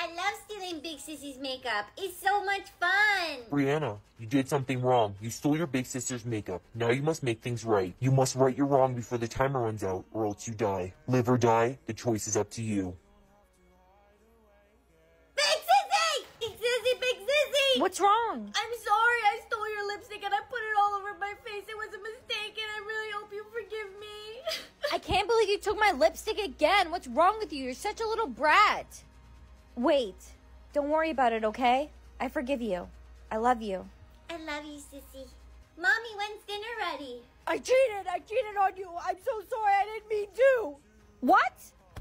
I love stealing Big Sissy's makeup. It's so much fun. Brianna, you did something wrong. You stole your big sister's makeup. Now you must make things right. You must right your wrong before the timer runs out, or else you die. Live or die, the choice is up to you. Big Sissy! Big Sissy! Big Sissy! What's wrong? I'm sorry. I stole your lipstick and I put it all over my face. It was a mistake and I really hope you forgive me. I can't believe you took my lipstick again. What's wrong with you? You're such a little brat. Wait. Don't worry about it, okay? I forgive you. I love you. I love you, Sissy. Mommy, when's dinner ready? I cheated on you. I'm so sorry. I didn't mean to. What?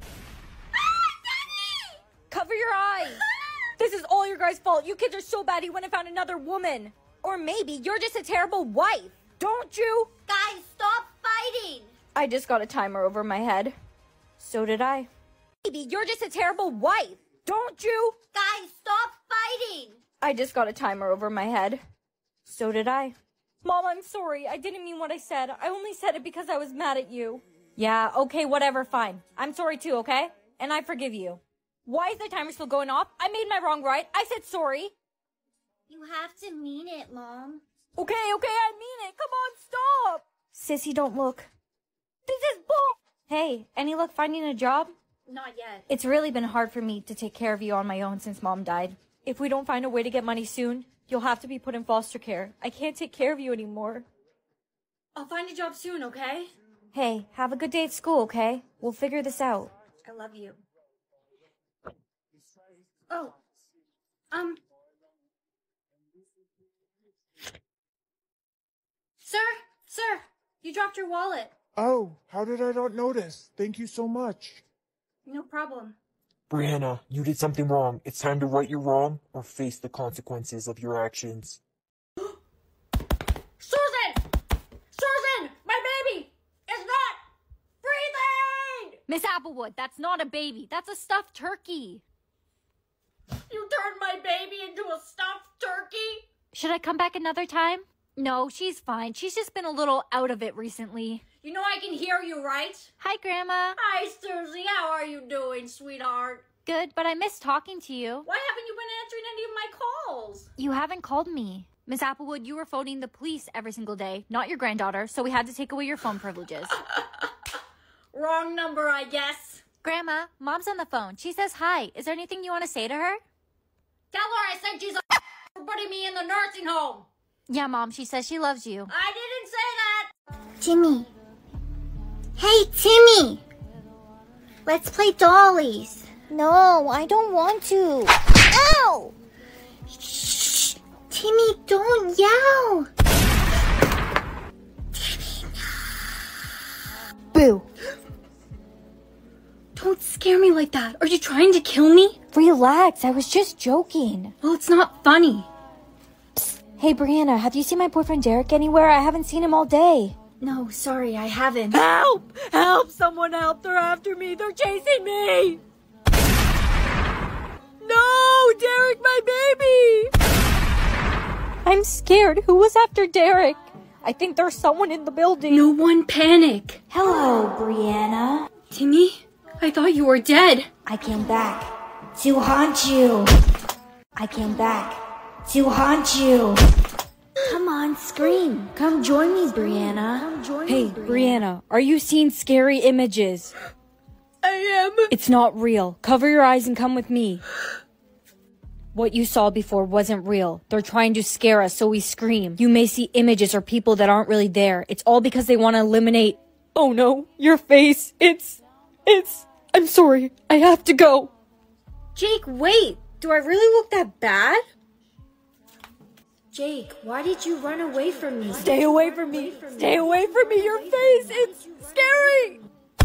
Daddy! Cover your eyes. This is all your guys' fault. You kids are so bad he went and found another woman. Or maybe you're just a terrible wife. Don't you? Guys, stop fighting. I just got a timer over my head. So did I. Maybe you're just a terrible wife. Don't you? Guys, stop fighting. I just got a timer over my head. So did I. Mom, I'm sorry. I didn't mean what I said. I only said it because I was mad at you. Yeah, okay, whatever, fine. I'm sorry too, okay? And I forgive you. Why is the timer still going off? I made my wrong right. I said sorry. You have to mean it, Mom. Okay, I mean it. Come on, stop. Sissy, don't look. This is bull. Hey, any luck finding a job? Not yet. It's really been hard for me to take care of you on my own since Mom died. If we don't find a way to get money soon, you'll have to be put in foster care. I can't take care of you anymore. I'll find a job soon, okay? Hey, have a good day at school, okay? We'll figure this out. I love you. Oh, Sir, you dropped your wallet. Oh, how did I not notice? Thank you so much. No problem. Brianna, you did something wrong. It's time to right your wrong or face the consequences of your actions. Susan, my baby is not breathing! Miss Applewood, that's not a baby. That's a stuffed turkey. You turned my baby into a stuffed turkey? Should I come back another time? No, she's fine. She's just been a little out of it recently. You know I can hear you, right? Hi, Grandma. Hi, Susie. How are you doing, sweetheart? Good, but I miss talking to you. Why haven't you been answering any of my calls? You haven't called me. Miss Applewood, you were phoning the police every single day, not your granddaughter, so we had to take away your phone privileges. Wrong number, I guess. Grandma, Mom's on the phone. She says hi. Is there anything you want to say to her? Tell her I said she's a for putting me in the nursing home. Yeah, Mom, she says she loves you. I didn't say that. Timmy. Hey, Timmy. Let's play dollies. No, I don't want to. Ow! Shh. Timmy, don't yell. Timmy, no. Boo. Don't scare me like that. Are you trying to kill me? Relax, I was just joking. Well, it's not funny. Psst. Hey, Brianna, have you seen my boyfriend Derek anywhere? I haven't seen him all day. No, sorry, I haven't. Help! Help! Someone help! They're after me! They're chasing me! No! Derek, my baby! I'm scared. Who was after Derek? I think there's someone in the building. No one panic. Hello, Brianna. Timmy, I thought you were dead. I came back to haunt you. I came back to haunt you. Come on, scream. Come join me, Brianna. Hey, Brianna, are you seeing scary images? I am. It's not real. Cover your eyes and come with me. What you saw before wasn't real. They're trying to scare us, so we scream. You may see images or people that aren't really there. It's all because they want to eliminate... Oh no, your face. I'm sorry. I have to go. Jake, wait. Do I really look that bad? Jake, why did you run away from me? Stay away from me. Stay away from me. Your face. It's scary.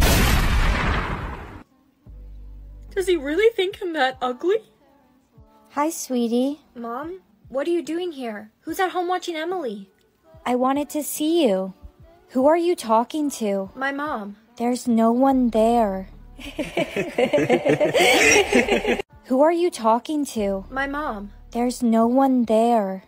Does he really think I'm that ugly? Hi, sweetie. Mom, what are you doing here? Who's at home watching Emily? I wanted to see you. Who are you talking to? My mom. There's no one there. Who are you talking to? My mom. There's no one there.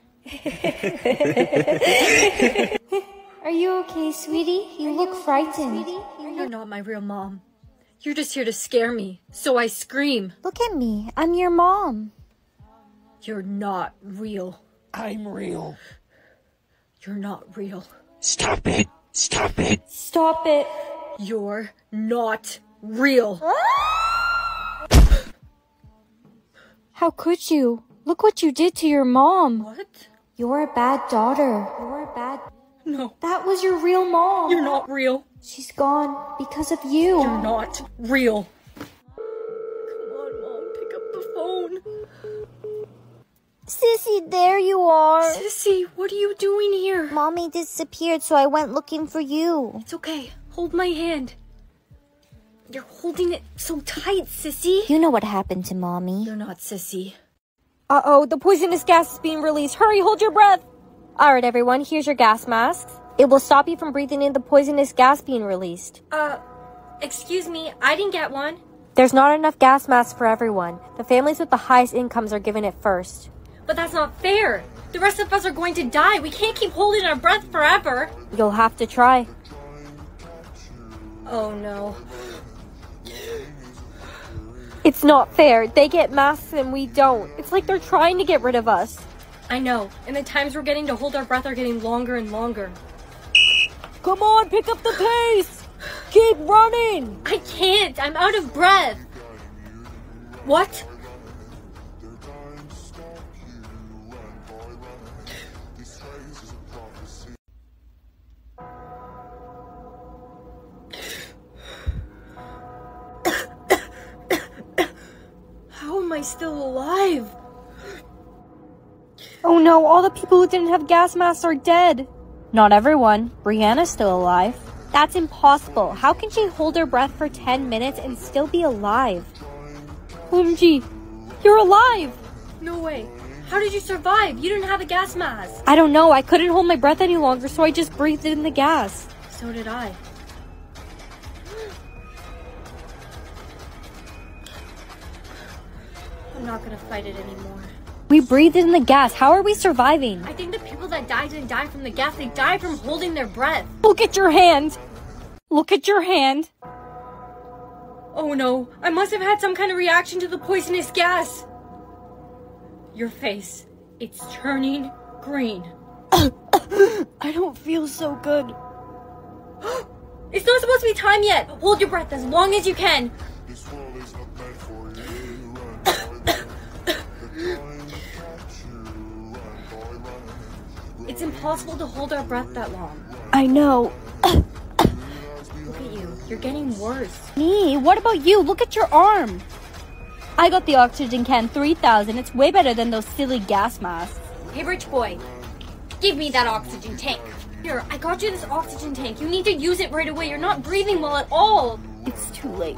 Are you okay, sweetie? You look frightened. You're not my real mom. You're just here to scare me, so I scream. Look at me. I'm your mom. You're not real. I'm real. You're not real. Stop it. Stop it. Stop it. You're not real. How could you? Look what you did to your mom. What? You're a bad daughter. You're a bad... No, That was your real mom. you're not real. She's gone because of you. You're not real. Come on, Mom, pick up the phone. Sissy, there you are. Sissy, what are you doing here? Mommy disappeared, so I went looking for you. It's okay. Hold my hand. You're holding it so tight, Sissy. You know what happened to Mommy. You're not Sissy. Uh-oh, the poisonous gas is being released. Hurry, hold your breath. All right, everyone, here's your gas masks. It will stop you from breathing in the poisonous gas being released. Excuse me, I didn't get one. There's not enough gas masks for everyone. The families with the highest incomes are given it first. But that's not fair. The rest of us are going to die. We can't keep holding our breath forever. You'll have to try. Oh no. It's not fair. They get masks and we don't. It's like they're trying to get rid of us. I know, and the times we're getting to hold our breath are getting longer and longer. Come on, pick up the pace. Keep running. I can't. I'm out of breath. What? How am I still alive? Oh no, all the people who didn't have gas masks are dead. Not everyone. Brianna's still alive. That's impossible. How can she hold her breath for 10 minutes and still be alive? OMG, you're alive! No way. How did you survive? You didn't have a gas mask. I don't know. I couldn't hold my breath any longer, so I just breathed in the gas. So did I. I'm not gonna fight it anymore. We breathed in the gas. How are we surviving? I think the people that died didn't die from the gas. They died from holding their breath. Look at your hand. Look at your hand. Oh no, I must have had some kind of reaction to the poisonous gas. Your face, it's turning green. I don't feel so good. It's not supposed to be time yet. Hold your breath as long as you can. It's impossible to hold our breath that long. I know. Look at you. You're getting worse. Me? What about you? Look at your arm. I got the oxygen can 3000. It's way better than those silly gas masks. Hey, rich boy. Give me that oxygen tank. Here, I got you this oxygen tank. You need to use it right away. You're not breathing well at all. It's too late.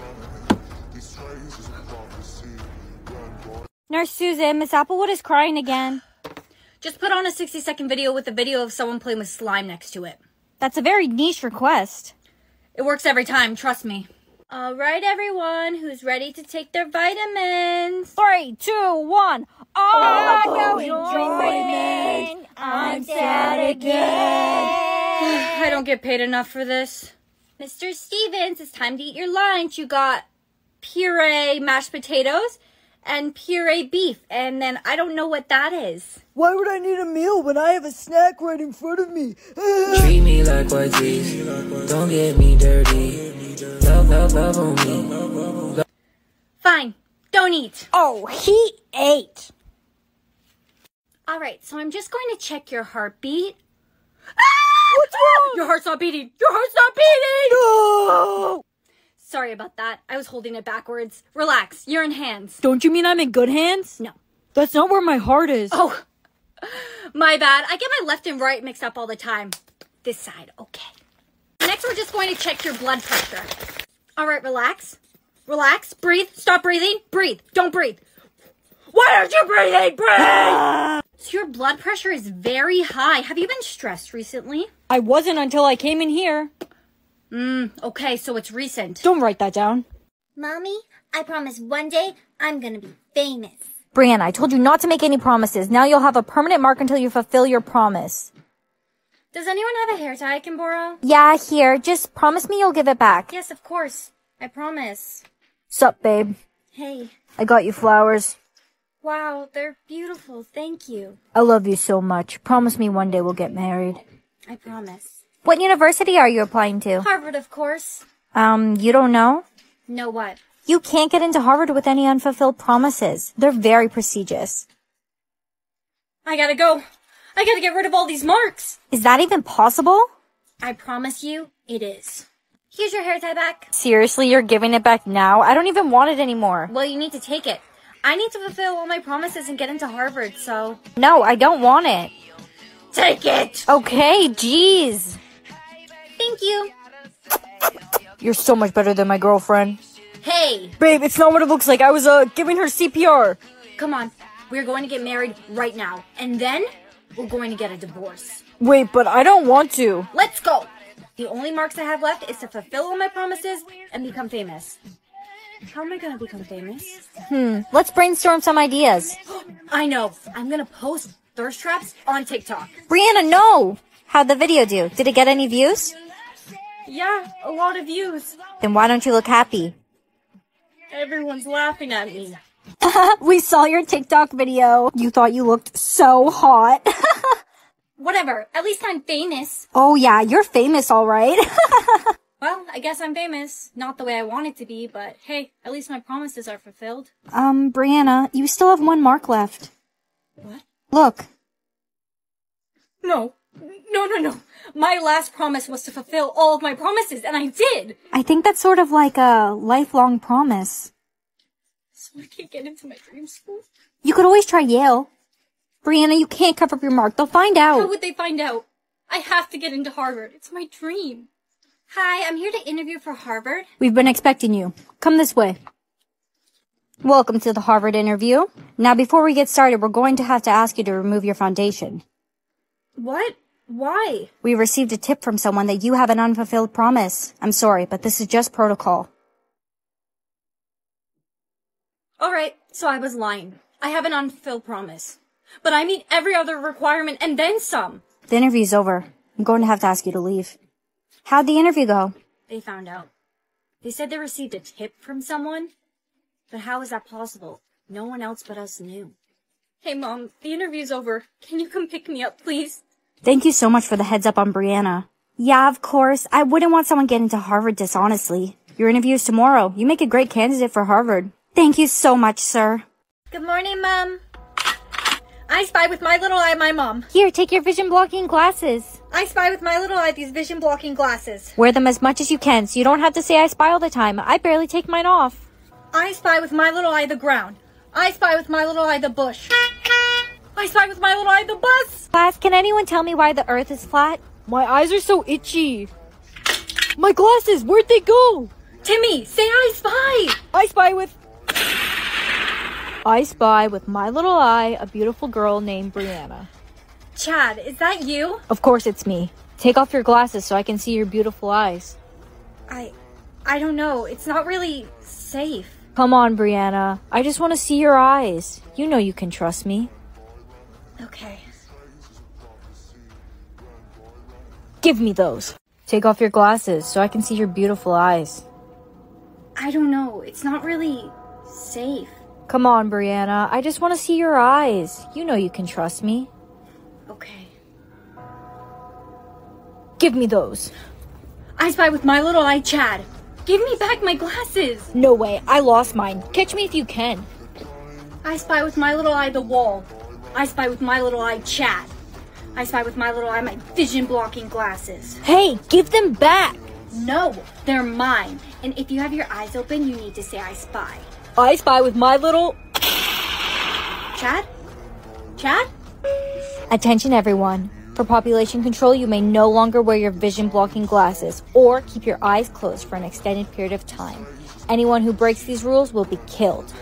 Nurse Susan, Miss Applewood is crying again. Just put on a 60-second video with a video of someone playing with slime next to it. That's a very niche request. It works every time, trust me. All right, everyone, who's ready to take their vitamins? 3, 2, 1. Oh, enjoyment. I'm sad again. I don't get paid enough for this. Mr. Stevens, it's time to eat your lunch. You got puree mashed potatoes and puree beef, and then I don't know what that is. Why would I need a meal when I have a snack right in front of me? Treat me like what is. Don't get me dirty. Love on me. Fine, don't eat. Oh, he ate. All right, so I'm just going to check your heartbeat. What's wrong? Your heart's not beating. Your heart's not beating. No! Sorry about that. I was holding it backwards. Relax. You're in hands. Don't you mean I'm in good hands? No. That's not where my heart is. Oh, my bad. I get my left and right mixed up all the time. This side, okay. Next, we're just going to check your blood pressure. All right, relax. Relax. Breathe. Stop breathing. Breathe. Don't breathe. Why aren't you breathing? Breathe! So your blood pressure is very high. Have you been stressed recently? I wasn't until I came in here. Okay, so it's recent. Don't write that down. Mommy, I promise one day I'm gonna be famous. Brianna, I told you not to make any promises. Now you'll have a permanent mark until you fulfill your promise. Does anyone have a hair tie I can borrow? Yeah, here. Just promise me you'll give it back. Yes, of course. I promise. Sup, babe? Hey. I got you flowers. Wow, they're beautiful. Thank you. I love you so much. Promise me one day we'll get married. I promise. What university are you applying to? Harvard, of course. You don't know? Know what? You can't get into Harvard with any unfulfilled promises. They're very prestigious. I gotta go. I gotta get rid of all these marks. Is that even possible? I promise you, it is. Here's your hair tie back. Seriously, you're giving it back now? I don't even want it anymore. Well, you need to take it. I need to fulfill all my promises and get into Harvard, so... No, I don't want it. Take it! Okay, jeez. Thank you. You're so much better than my girlfriend. Hey! Babe, it's not what it looks like. I was, giving her CPR. Come on. We're going to get married right now. And then, we're going to get a divorce. Wait, but I don't want to. Let's go! The only marks I have left is to fulfill all my promises and become famous. How am I gonna become famous? Let's brainstorm some ideas. I know. I'm gonna post thirst traps on TikTok. Brianna, no! How'd the video do? Did it get any views? Yeah, a lot of views. Then why don't you look happy? Everyone's laughing at me. We saw your TikTok video. You thought you looked so hot. Whatever. At least I'm famous. Oh yeah, you're famous, all right. Well, I guess I'm famous. Not the way I want it to be, but hey, at least my promises are fulfilled. Brianna, you still have one mark left. What? Look. No. No. My last promise was to fulfill all of my promises, and I did. I think that's sort of like a lifelong promise. So I can't get into my dream school? You could always try Yale. Brianna, you can't cover up your mark. They'll find out. How would they find out? I have to get into Harvard. It's my dream. Hi, I'm here to interview for Harvard. We've been expecting you. Come this way. Welcome to the Harvard interview. Now, before we get started, we're going to have to ask you to remove your foundation. What? Why? We received a tip from someone that you have an unfulfilled promise. I'm sorry, but this is just protocol. Alright, so I was lying. I have an unfulfilled promise. But I meet every other requirement and then some. The interview's over. I'm going to have to ask you to leave. How'd the interview go? They found out. They said they received a tip from someone. But how is that possible? No one else but us knew. Hey Mom, the interview's over. Can you come pick me up, please? Thank you so much for the heads up on Brianna. Yeah, of course. I wouldn't want someone getting into Harvard dishonestly. Your interview is tomorrow. You make a great candidate for Harvard. Thank you so much, sir. Good morning, Mom. I spy with my little eye my mom. Here, take your vision blocking glasses. I spy with my little eye these vision blocking glasses. Wear them as much as you can so you don't have to say I spy all the time. I barely take mine off. I spy with my little eye the ground. I spy with my little eye the bush. I spy with my little eye the bus. Class, can anyone tell me why the earth is flat? My eyes are so itchy. My glasses, where'd they go? Timmy, say I spy. I spy with... I spy with my little eye a beautiful girl named Brianna. Chad, is that you? Of course it's me. Take off your glasses so I can see your beautiful eyes. I don't know. It's not really safe. Come on, Brianna. I just want to see your eyes. You know you can trust me. Okay. Give me those. Take off your glasses so I can see your beautiful eyes. I don't know. It's not really safe. Come on, Brianna. I just want to see your eyes. You know you can trust me. Okay. Give me those. I spy with my little eye Chad. Give me back my glasses. No way. I lost mine. Catch me if you can. I spy with my little eye the wall. I spy with my little eye Chad. I spy with my little eye my vision blocking glasses. Hey, give them back. No, they're mine. And if you have your eyes open, you need to say I spy. I spy with my little... Chad? Chad? Attention everyone. For population control, you may no longer wear your vision blocking glasses or keep your eyes closed for an extended period of time. Anyone who breaks these rules will be killed.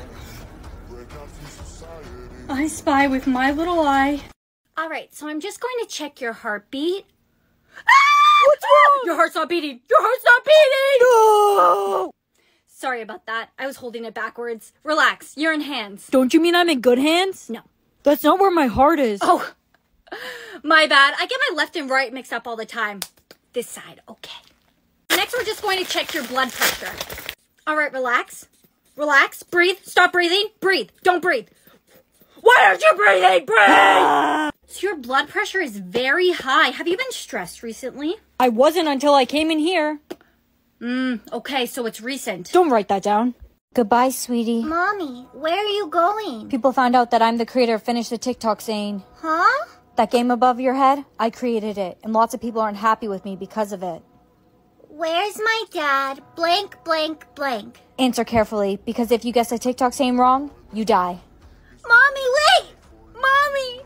I spy with my little eye. Alright, so I'm just going to check your heartbeat. What's wrong? Your heart's not beating! Your heart's not beating! No! Sorry about that. I was holding it backwards. Relax, you're in hands. Don't you mean I'm in good hands? No. That's not where my heart is. Oh, my bad. I get my left and right mixed up all the time. This side, okay. Next, we're just going to check your blood pressure. All right, relax. Relax. Breathe. Stop breathing. Breathe. Don't breathe. Why aren't you breathing? Breathe! So your blood pressure is very high. Have you been stressed recently? I wasn't until I came in here. Okay, so it's recent. Don't write that down. Goodbye, sweetie. Mommy, where are you going? People found out that I'm the creator of Finish the TikTok saying, Huh? that game above your head, I created it, and lots of people aren't happy with me because of it. Where's my dad? Blank, blank, blank. Answer carefully, because if you guess a TikTok saying wrong, you die. Mommy, wait! Mommy!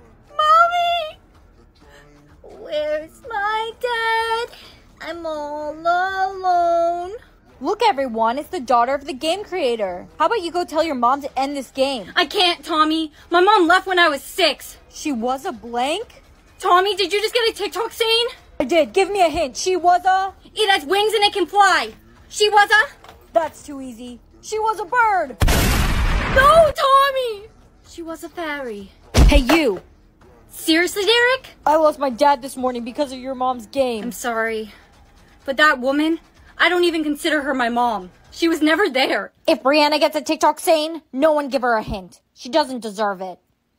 Mommy! Where's my dad? I'm all alone. Look, everyone, it's the daughter of the game creator. How about you go tell your mom to end this game? I can't, Tommy. My mom left when I was 6. She was a blank? Tommy, did you just get a TikTok saying? I did. Give me a hint. She was a... It has wings and it can fly. She was a... That's too easy. She was a bird. No, Tommy! She was a fairy. Hey, you. Seriously, Derek? I lost my dad this morning because of your mom's game. I'm sorry. But that woman, I don't even consider her my mom. She was never there. If Brianna gets a TikTok saying, no one give her a hint. She doesn't deserve it.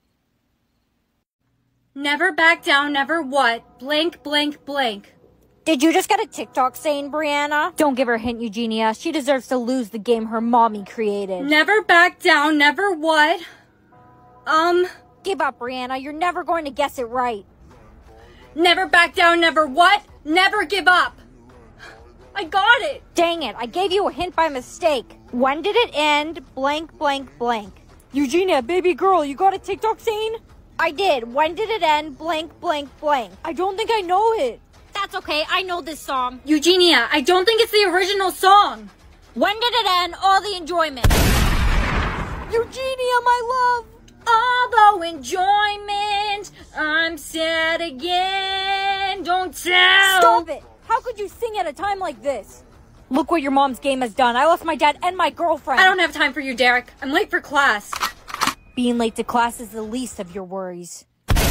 Never back down, never what? Blank, blank, blank. Did you just get a TikTok saying, Brianna? Don't give her a hint, Eugenia. She deserves to lose the game her mommy created. Never back down, never what? Give up, Brianna. You're never going to guess it right. Never back down, never what? Never give up. I got it. Dang it. I gave you a hint by mistake. When did it end? Blank, blank, blank. Eugenia, baby girl, you got a TikTok saying? I did. When did it end? Blank, blank, blank. I don't think I know it. That's okay. I know this song. Eugenia, I don't think it's the original song. When did it end? All the enjoyment. Eugenia, my love. Although enjoyment, I'm sad again. Don't tell. Stop it. How could you sing at a time like this? Look what your mom's game has done. I lost my dad and my girlfriend. I don't have time for you, Derek. I'm late for class. Being late to class is the least of your worries.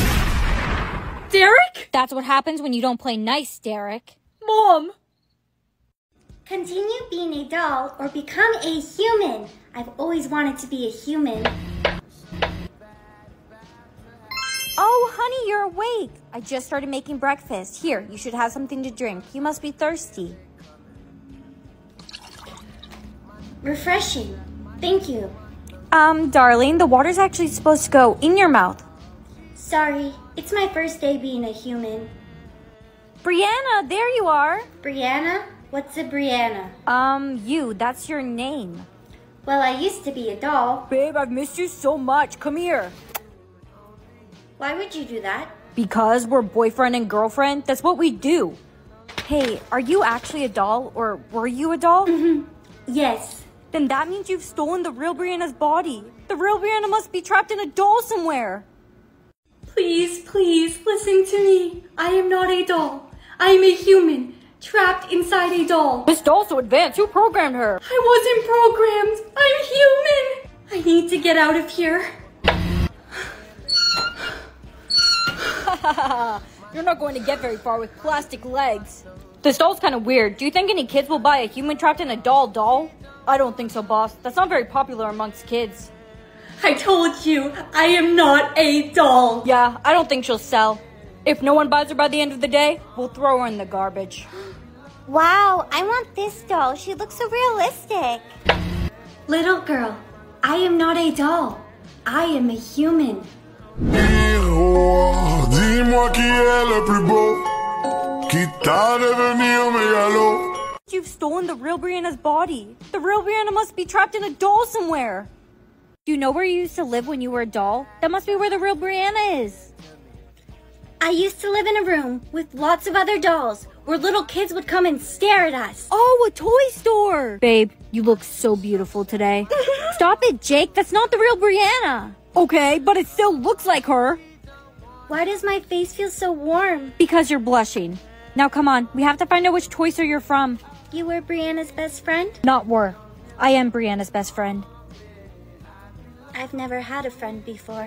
Derek? That's what happens when you don't play nice, Derek. Mom. Continue being a doll or become a human. I've always wanted to be a human. Oh, honey, you're awake. I just started making breakfast. Here, you should have something to drink. You must be thirsty. Refreshing. Thank you. Darling, the water's actually supposed to go in your mouth. Sorry, it's my first day being a human. Brianna, there you are. Brianna? What's a Brianna? That's your name. Well, I used to be a doll. Babe, I've missed you so much. Come here. Why would you do that? Because we're boyfriend and girlfriend. That's what we do. Hey, are you actually a doll, or were you a doll? Yes. Then that means you've stolen the real Brianna's body. The real Brianna must be trapped in a doll somewhere. Please, please, listen to me. I am not a doll. I am a human, trapped inside a doll. This doll's so advanced. Who programmed her? I wasn't programmed. I'm human. I need to get out of here. You're not going to get very far with plastic legs. This doll's kind of weird. Do you think any kids will buy a human trapped in a doll? I don't think so, boss. That's not very popular amongst kids. I told you, I am not a doll. Yeah, I don't think she'll sell. If no one buys her by the end of the day, we'll throw her in the garbage. Wow, I want this doll. She looks so realistic. Little girl, I am not a doll. I am a human. Dis-moi qui est le plus beau, qui t'a devenir mégalo. You've stolen the real Brianna's body. The real Brianna must be trapped in a doll somewhere. Do you know where you used to live when you were a doll? That must be where the real Brianna is. I used to live in a room with lots of other dolls where little kids would come and stare at us. Oh, a toy store. Babe, you look so beautiful today. Stop it, Jake. That's not the real Brianna. Okay, but it still looks like her. Why does my face feel so warm? Because you're blushing. Now come on, we have to find out which toy store you're from. You were Brianna's best friend? Not were. I am Brianna's best friend. I've never had a friend before.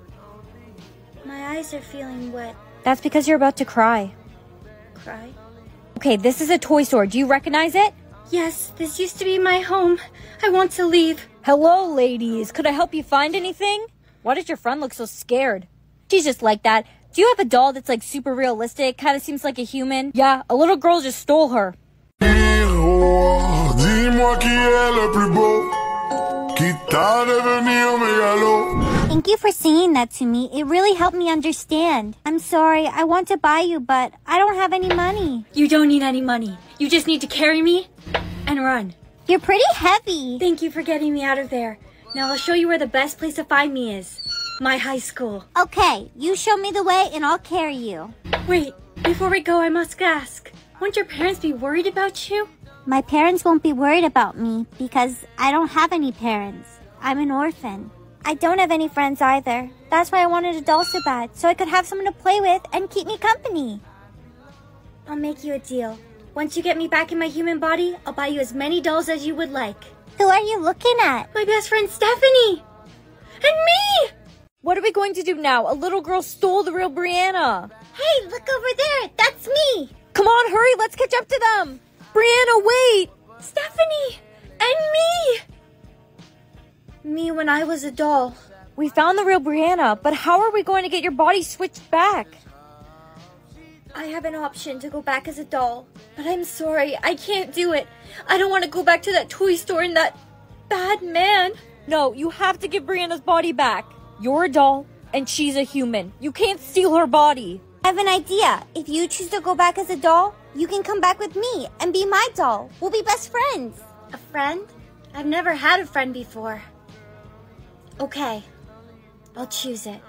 My eyes are feeling wet. That's because you're about to cry. Cry? Okay, this is a toy store. Do you recognize it? Yes, this used to be my home. I want to leave. Hello, ladies. Could I help you find anything? Why does your friend look so scared? She's just like that. Do you have a doll that's like super realistic? Kind of seems like a human? Yeah, a little girl just stole her. Miroir, dis-moi qui est le plus beau, qui t'a devenir mégalo. Thank you for saying that to me. It really helped me understand. I'm sorry, I want to buy you, but I don't have any money. You don't need any money. You just need to carry me and run. You're pretty heavy. Thank you for getting me out of there. Now I'll show you where the best place to find me is. My high school. Okay, you show me the way and I'll carry you. Wait, before we go, I must ask. Won't your parents be worried about you? My parents won't be worried about me because I don't have any parents. I'm an orphan. I don't have any friends either. That's why I wanted a doll so bad, so I could have someone to play with and keep me company. I'll make you a deal. Once you get me back in my human body, I'll buy you as many dolls as you would like. Who are you looking at? My best friend Stephanie! And me! What are we going to do now? A little girl stole the real Brianna. Hey, look over there. That's me. Come on, hurry. Let's catch up to them. Brianna, wait. Stephanie! And me! Me when I was a doll. We found the real Brianna, but how are we going to get your body switched back? I have an option to go back as a doll, but I'm sorry, I can't do it. I don't want to go back to that toy store and that bad man. No, you have to give Brianna's body back. You're a doll, and she's a human. You can't steal her body. I have an idea. If you choose to go back as a doll, you can come back with me and be my doll. We'll be best friends. A friend? I've never had a friend before. Okay, I'll choose it.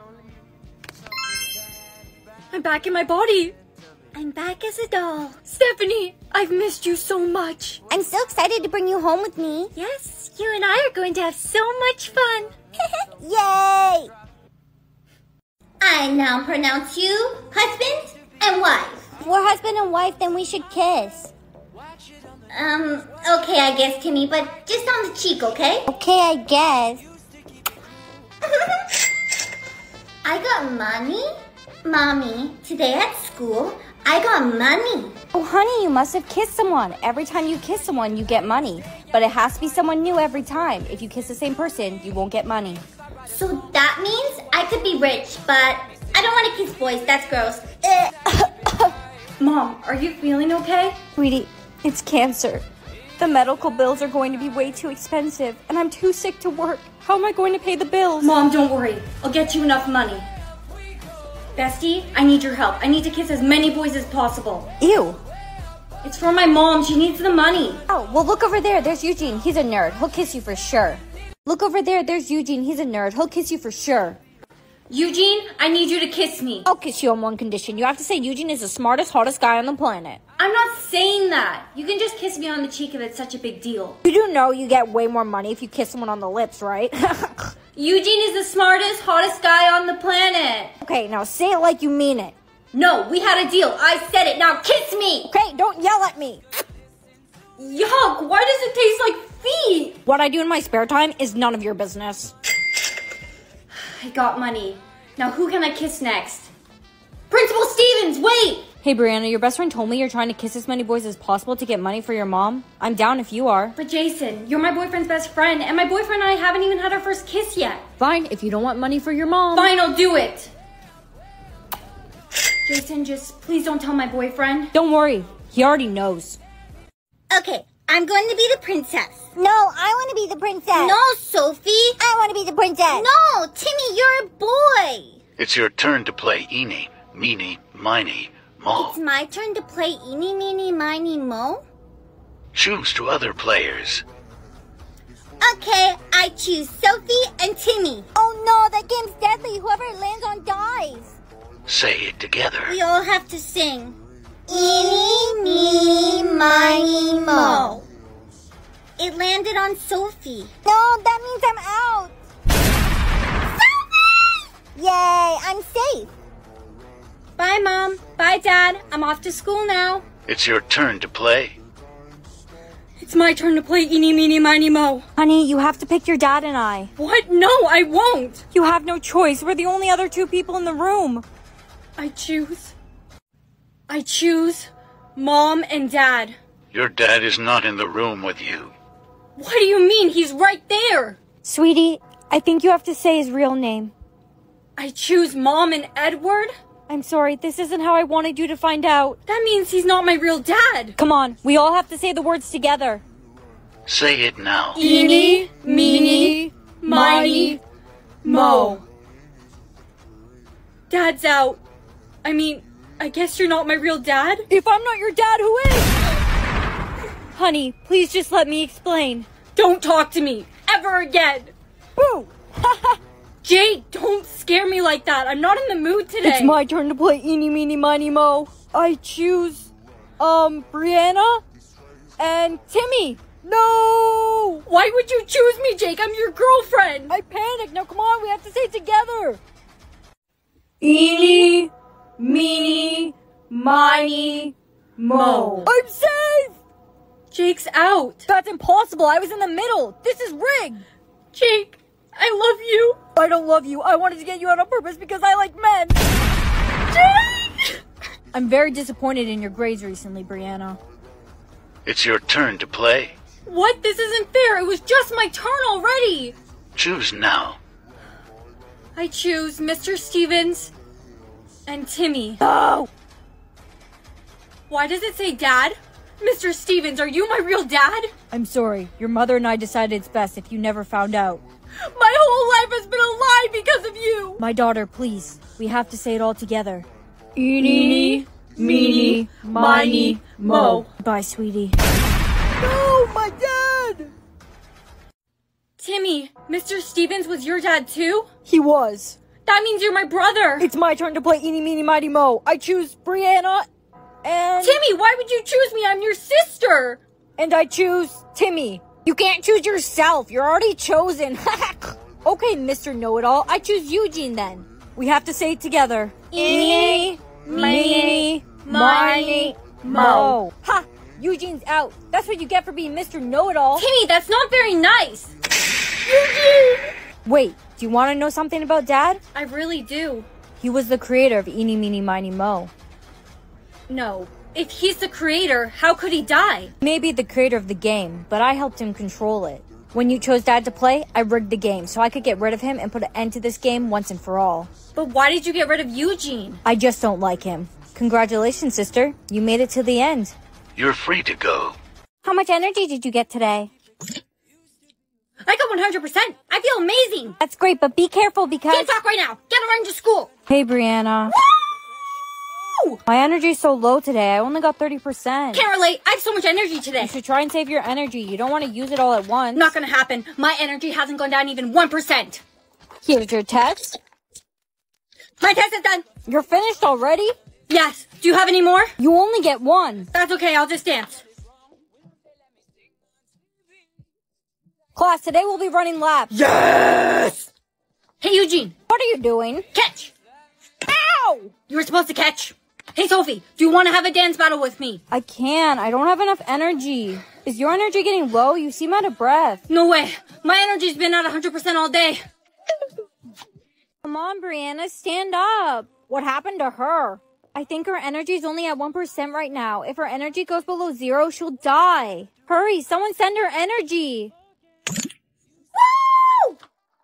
I'm back in my body. I'm back as a doll. Stephanie, I've missed you so much. I'm so excited to bring you home with me. Yes, you and I are going to have so much fun. Yay! I now pronounce you husband and wife. If we're husband and wife, then we should kiss. Okay, I guess, Timmy, but just on the cheek, okay? Okay, I guess. I got money? Mommy, today at school, I got money. Oh, honey, you must have kissed someone. Every time you kiss someone, you get money. But it has to be someone new every time. If you kiss the same person, you won't get money. So that means I could be rich, but I don't want to kiss boys. That's gross. Mom, are you feeling okay? Sweetie, it's cancer. The medical bills are going to be way too expensive, and I'm too sick to work. How am I going to pay the bills? Mom, don't worry. I'll get you enough money. Bestie, I need your help. I need to kiss as many boys as possible. Ew. It's for my mom. She needs the money. Oh, well, look over there. There's Eugene. He's a nerd. He'll kiss you for sure. Look over there. There's Eugene. He's a nerd. He'll kiss you for sure. Eugene, I need you to kiss me. I'll kiss you on one condition. You have to say Eugene is the smartest, hottest guy on the planet. I'm not saying that. You can just kiss me on the cheek if it's such a big deal. You do know you get way more money if you kiss someone on the lips, right? Eugene is the smartest, hottest guy on the planet. Okay, now say it like you mean it. No, we had a deal. I said it. Now kiss me. Okay, don't yell at me. Yuck, why does it taste like feet? What I do in my spare time is none of your business. I got money. Now who can I kiss next? Principal Stevens, wait! Hey, Brianna, your best friend told me you're trying to kiss as many boys as possible to get money for your mom. I'm down if you are. But Jason, you're my boyfriend's best friend, and my boyfriend and I haven't even had our first kiss yet. Fine, if you don't want money for your mom. Fine, I'll do it. Jason, just please don't tell my boyfriend. Don't worry, he already knows. Okay, I'm going to be the princess. No, I want to be the princess. No, Sophie. I want to be the princess. No, Timmy, you're a boy. It's your turn to play Eeny, Meeny, Miny, Mo. It's my turn to play Eeny, Meeny, Miny, Mo? Choose to other players. Okay, I choose Sophie and Timmy. Oh no, that game's deadly. Whoever it lands on dies. Say it together. We all have to sing. Eeny, meeny, miny, mo. It landed on Sophie. No, that means I'm out. Sophie! Yay, I'm safe. Bye, Mom. Bye, Dad. I'm off to school now. It's your turn to play. It's my turn to play Eeny, Meeny, Miny, Mo. Honey, you have to pick your dad and I. What? No, I won't. You have no choice. We're the only other two people in the room. I choose Mom and Dad. Your dad is not in the room with you. What do you mean? He's right there. Sweetie, I think you have to say his real name. I choose Mom and Edward? I'm sorry, this isn't how I wanted you to find out. That means he's not my real dad. Come on, we all have to say the words together. Say it now. Eeny, meeny, miny, mo. Dad's out. I guess you're not my real dad? If I'm not your dad, who is? Honey, please just let me explain. Don't talk to me ever again. Boo! Jay, don't scare me like that. I'm not in the mood today. It's my turn to play Eeny, Meeny, Miny, Mo. I choose, Brianna and Timmy. No! Why would you choose me, Jake? I'm your girlfriend. I panicked. Now come on, we have to say it together. Eeny, meeny, miny, mo. I'm safe! Jake's out. That's impossible. I was in the middle. This is rigged. Jake, I love you. I don't love you. I wanted to get you out on purpose because I like men. Jake! I'm very disappointed in your grades recently, Brianna. It's your turn to play. What? This isn't fair. It was just my turn already. Choose now. I choose Mr. Stevens and Timmy. No! Why does it say Dad? Mr. Stevens, are you my real dad? I'm sorry. Your mother and I decided it's best if you never found out. My whole life has been a lie because of you. My daughter, please. We have to say it all together. Eeny, meeny, miny, mo. Bye, sweetie. No, my dad! Timmy, Mr. Stevens was your dad too? He was. That means you're my brother. It's my turn to play Eeny, Meeny, Miny, Mo. I choose Brianna and... Timmy, why would you choose me? I'm your sister. And I choose Timmy. You can't choose yourself. You're already chosen. Okay, Mr. Know-It-All. I choose Eugene then. We have to say it together. Eeny, meeny, miny, mo. Ha! Eugene's out. That's what you get for being Mr. Know-It-All. Timmy, that's not very nice. Wait, do you want to know something about Dad? I really do. He was the creator of Eeny, Meeny, Miny, Mo. No. If he's the creator, how could he die? Maybe the creator of the game, but I helped him control it. When you chose Dad to play, I rigged the game so I could get rid of him and put an end to this game once and for all. But why did you get rid of Eugene? I just don't like him. Congratulations, sister. You made it to the end. You're free to go. How much energy did you get today? I got 100%. I feel amazing. That's great, but be careful because... Can't talk right now. Get running to school. Hey, Brianna. Woo! My energy's so low today. I only got 30%. Can't relate. I have so much energy today. You should try and save your energy. You don't want to use it all at once. Not gonna happen. My energy hasn't gone down even 1%. Here's your test. My test is done. You're finished already? Yes. Do you have any more? You only get one. That's okay. I'll just dance. Class, today we'll be running laps. Yes! Hey, Eugene. What are you doing? Catch. Ow! You were supposed to catch. Hey, Sophie. Do you want to have a dance battle with me? I can't. I don't have enough energy. Is your energy getting low? You seem out of breath. No way. My energy's been at 100% all day. Come on, Brianna. Stand up. What happened to her? I think her energy's only at 1% right now. If her energy goes below 0, she'll die. Hurry, someone send her energy. Woo!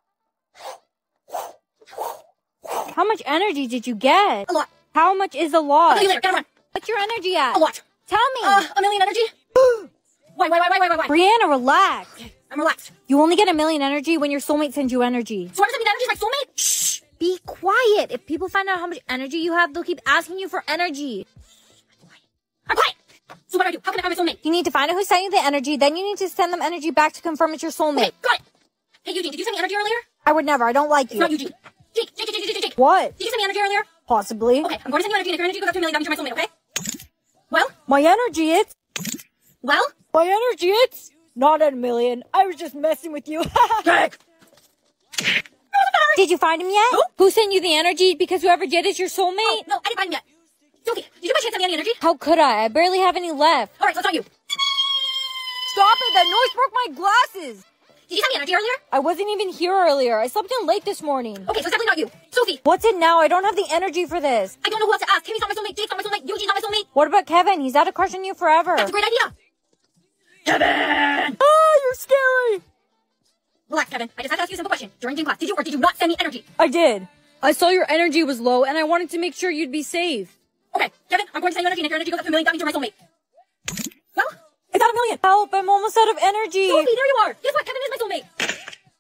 How much energy did you get? A lot. How much is a lot? I'll tell you later. Gotta run. What's your energy at? A lot. Tell me. 1,000,000 energy? Why? Brianna, relax. I'm relaxed. You only get 1,000,000 energy when your soulmate sends you energy. So what does that mean? Energy's my soulmate? Shh. Be quiet. If people find out how much energy you have, they'll keep asking you for energy. I'm quiet. So what do I do? How can I find my soulmate? You need to find out who sent you the energy, then you need to send them energy back to confirm it's your soulmate. Okay, got it. Hey, Eugene, did you send me energy earlier? I would never. I don't like It's you. not Eugene. Jake. What? Did you send me energy earlier? Possibly. Okay, I'm going to send you energy, and if your energy goes up to 1,000,000, that means you're my soulmate, okay? Well? My energy, it's... Well? My energy, it's... Not at 1,000,000. I was just messing with you. Jake! Did you find him yet? Who sent you the energy? Because whoever did is your soulmate? Oh, no, I didn't find him yet. Sophie, did you by chance send me any energy? How could I? I barely have any left. Alright, so it's not you. Stop it! That noise broke my glasses! Did you send me energy earlier? I wasn't even here earlier. I slept in late this morning. Okay, so it's definitely not you. Sophie! What's it now? I don't have the energy for this. I don't know who else to ask. Timmy's not my soulmate, Jake's not my soulmate, Eugene's not my soulmate. What about Kevin? He's had a crush on you forever. That's a great idea. Kevin! Ah, you're scary! Relax, Kevin. I just had to ask you a simple question. During gym class, did you or did you not send me energy? I did. I saw your energy was low, and I wanted to make sure you'd be safe. Okay, Kevin, I'm going to send you energy, and if your energy goes up to 1 million, that means you're my soulmate. Well, It's at 1 million. Help, I'm almost out of energy. Sophie, there you are. Guess what? Kevin is my soulmate.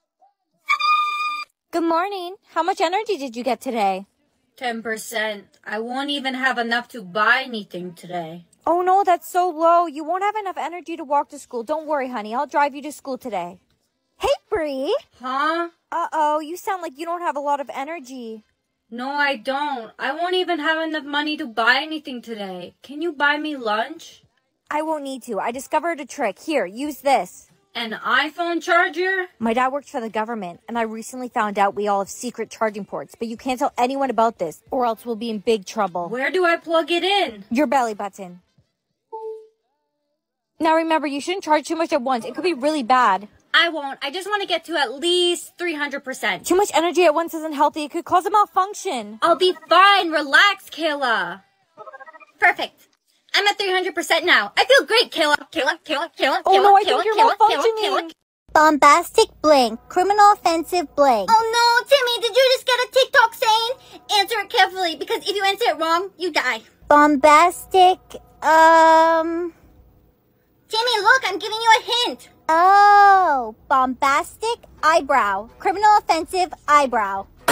Good morning. How much energy did you get today? 10%. I won't even have enough to buy anything today. Oh no, that's so low. You won't have enough energy to walk to school. Don't worry, honey. I'll drive you to school today. Hey, Bree. Huh? Uh-oh, you sound like you don't have a lot of energy. No, I don't. I won't even have enough money to buy anything today. Can you buy me lunch? I won't need to. I discovered a trick. Here, use this. An iPhone charger? My dad works for the government, and I recently found out we all have secret charging ports, but you can't tell anyone about this, or else we'll be in big trouble. Where do I plug it in? Your belly button. Now remember, you shouldn't charge too much at once. It could be really bad. I won't. I just want to get to at least 300%. Too much energy at once isn't healthy. It could cause a malfunction. I'll be fine. Relax, Kayla. Perfect. I'm at 300% now. I feel great, Kayla. Kayla. Oh no, I think you're malfunctioning. Bombastic blank. Criminal offensive blank. Oh no, Timmy, did you just get a TikTok saying? Answer it carefully, because if you answer it wrong, you die. Bombastic, Timmy, look, I'm giving you a hint. Oh, bombastic eyebrow. Criminal offensive eyebrow. No!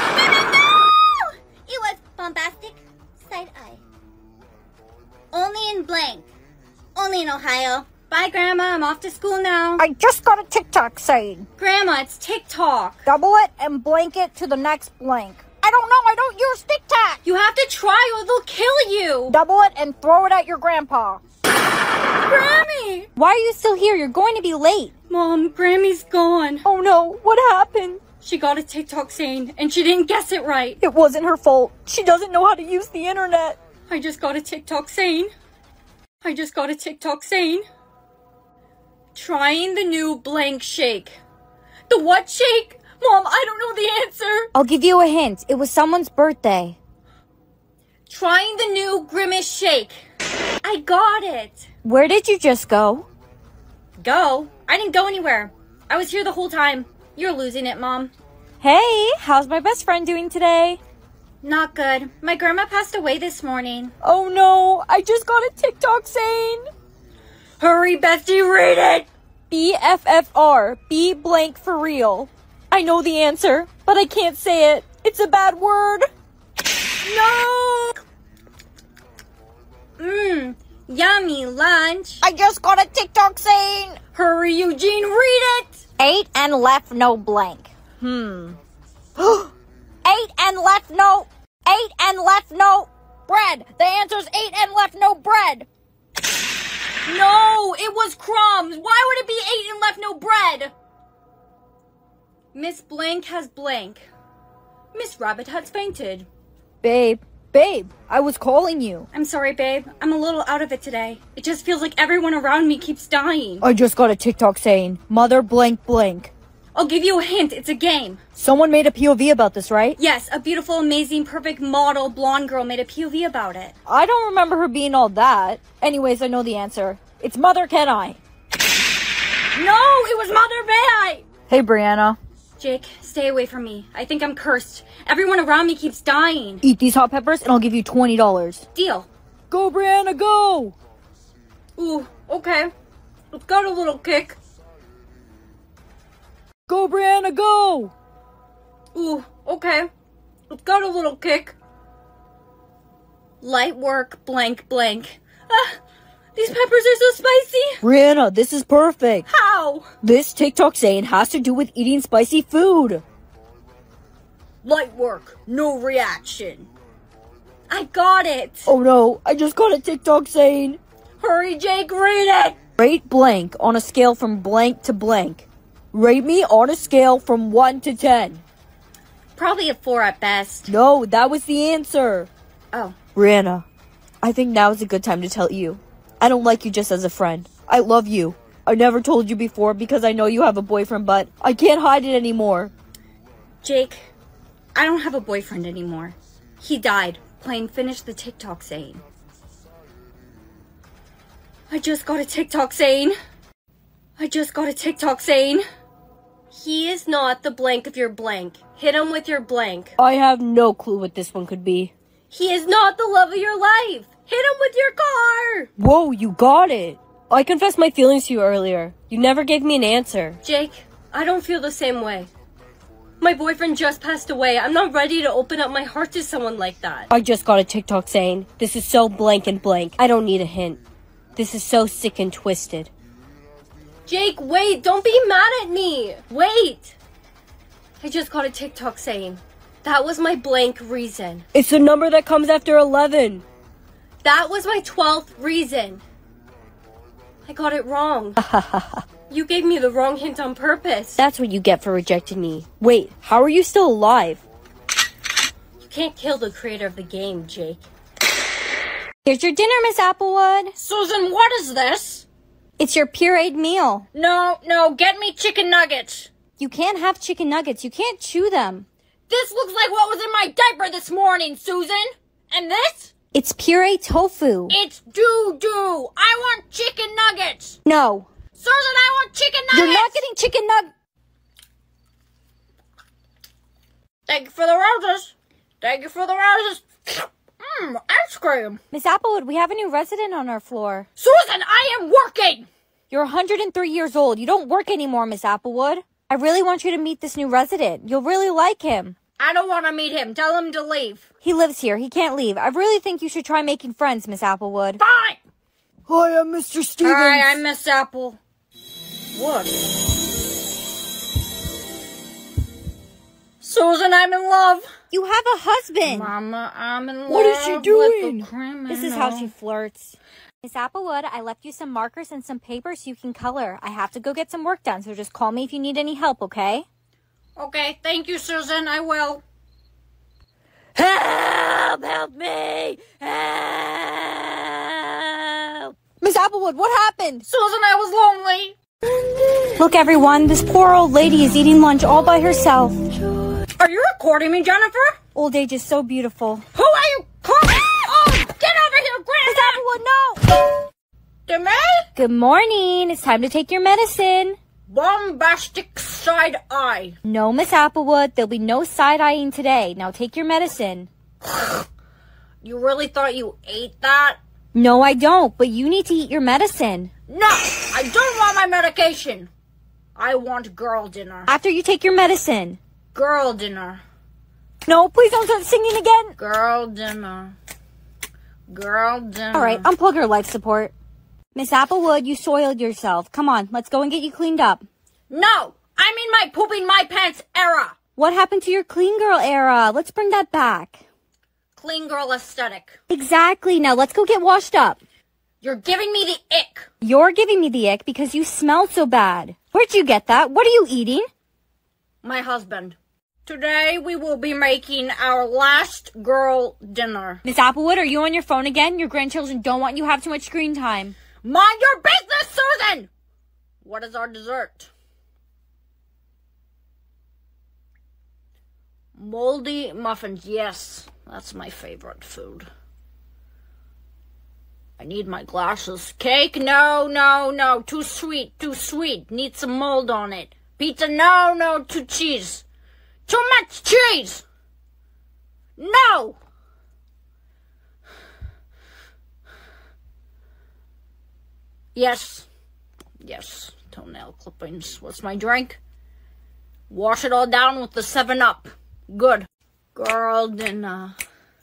It was bombastic side eye. Only in blank. Only in Ohio. Bye, Grandma. I'm off to school now. I just got a TikTok saying. Grandma, it's TikTok. Double it and blank it to the next blank. I don't know, I don't use TikTok. You have to try or they'll kill you. Double it and throw it at your grandpa. Grammy! Why are you still here? You're going to be late. Mom, Grammy's gone. Oh no, what happened? She got a TikTok saying, and she didn't guess it right. It wasn't her fault. She doesn't know how to use the internet. I just got a TikTok saying. Trying the new blank shake. The what shake? Mom, I don't know the answer. I'll give you a hint. It was someone's birthday. Trying the new grimace shake. I got it. Where did you just go? Go? I didn't go anywhere. I was here the whole time. You're losing it, Mom. Hey, how's my best friend doing today? Not good. My grandma passed away this morning. Oh no, I just got a TikTok saying. Hurry, Bestie, read it! BFFR, be blank for real. I know the answer, but I can't say it. It's a bad word. No! Yummy lunch. I just got a TikTok saying. Hurry, Eugene, read it! 8 and left no blank. 8 and left no. 8 and left no bread. The answer's 8 and left no bread. No, it was crumbs. Why would it be 8 and left no bread? Miss Blank has blank. Miss Rabbit has fainted. Babe, I was calling you. I'm sorry, babe. I'm a little out of it today. It just feels like everyone around me keeps dying. I just got a TikTok saying, mother blank blank. I'll give you a hint. It's a game. Someone made a POV about this, right? Yes, a beautiful, amazing, perfect model blonde girl made a POV about it. I don't remember her being all that. Anyways, I know the answer. It's Mother Can I. No, it was Mother May I. Hey, Brianna. Jake, stay away from me. I think I'm cursed. Everyone around me keeps dying. Eat these hot peppers and I'll give you $20. Deal. Go, Brianna, go! Ooh, okay. It's got a little kick. Go, Brianna, go! Ooh, okay. It's got a little kick. Light work, blank, blank. Ah, these peppers are so spicy. Brianna, this is perfect. How? This TikTok saying has to do with eating spicy food. Light work, no reaction. I got it. Oh no, I just got a TikTok saying. Hurry, Jake, read it. Rate blank on a scale from blank to blank. Rate me on a scale from 1 to 10. Probably a 4 at best. No, that was the answer. Oh. Brianna, I think now is a good time to tell you. I don't like you just as a friend. I love you. I never told you before because I know you have a boyfriend, but I can't hide it anymore. Jake, I don't have a boyfriend anymore. He died playing Finish the TikTok saying. I just got a TikTok saying. I just got a TikTok saying, He is not the blank of your blank. Hit him with your blank. I have no clue what this one could be. He is not the love of your life. Hit him with your car. Whoa, you got it. I confessed my feelings to you earlier. You never gave me an answer. Jake, I don't feel the same way. My boyfriend just passed away. I'm not ready to open up my heart to someone like that. I just got a TikTok saying, this is so blank and blank. I don't need a hint. This is so sick and twisted. Jake, wait. Don't be mad at me. Wait. I just got a TikTok saying, that was my blank reason. It's the number that comes after 11. That was my 12th reason. I got it wrong. You gave me the wrong hint on purpose. That's what you get for rejecting me. Wait, how are you still alive? You can't kill the creator of the game, Jake. here's your dinner, Miss Applewood. Susan, what is this? It's your pureed meal. No, get me chicken nuggets. You can't have chicken nuggets. You can't chew them. This looks like what was in my diaper this morning, Susan. And this? It's puree tofu. It's doo-doo. I want chicken nuggets. No. Susan, I want chicken nuggets. You're not getting chicken nuggets. Thank you for the roses. Thank you for the roses. Ice cream. Miss Applewood, we have a new resident on our floor. Susan, I am working. You're 103 years old. You don't work anymore, Miss Applewood. I really want you to meet this new resident. You'll really like him. I don't want to meet him. Tell him to leave. He lives here. He can't leave. I really think you should try making friends, Miss Applewood. Fine. Hi, I'm Mr. Stevens. Hi, I'm Miss Apple. What? Susan, I'm in love. You have a husband. Mama, I'm in love. What is she doing? With the criminal. This is how she flirts. Miss Applewood, I left you some markers and some paper so you can color. I have to go get some work done, so just call me if you need any help, okay? Okay, thank you, Susan. I will. Help me! Help! Miss Applewood, what happened? Susan, I was lonely. Look, everyone, this poor old lady is eating lunch all by herself. Are you recording me, Jennifer? Old age is so beautiful. Who are you calling? Oh, get over here, Grandma! Miss Applewood, no! To me? Good morning. It's time to take your medicine. Bombastic side eye. No, Miss Applewood, there'll be no side-eyeing today. Now take your medicine. You really thought you ate that? No, I don't, but you need to eat your medicine. No, I don't want my medication. I want girl dinner. After you take your medicine. Girl dinner. No, please don't start singing again. Girl dinner. Girl dinner. All right, unplug her life support. Miss Applewood, you soiled yourself. Come on, let's go and get you cleaned up. No, I'm in my pooping my pants era. What happened to your clean girl era? Let's bring that back. Clean girl aesthetic. Exactly. Now let's go get washed up. You're giving me the ick. You're giving me the ick because you smell so bad. Where'd you get that? What are you eating? My husband. Today we will be making our last girl dinner. Miss Applewood, are you on your phone again? Your grandchildren don't want you to have too much screen time. Mind your business, Susan! What is our dessert? Moldy muffins. Yes, that's my favorite food. I need my glasses. Cake? No. Too sweet. Need some mold on it. Pizza? No. Too cheese. Too much cheese! No! Yes. Toenail clippings. What's my drink? Wash it all down with the 7-Up. Good. Girl dinner.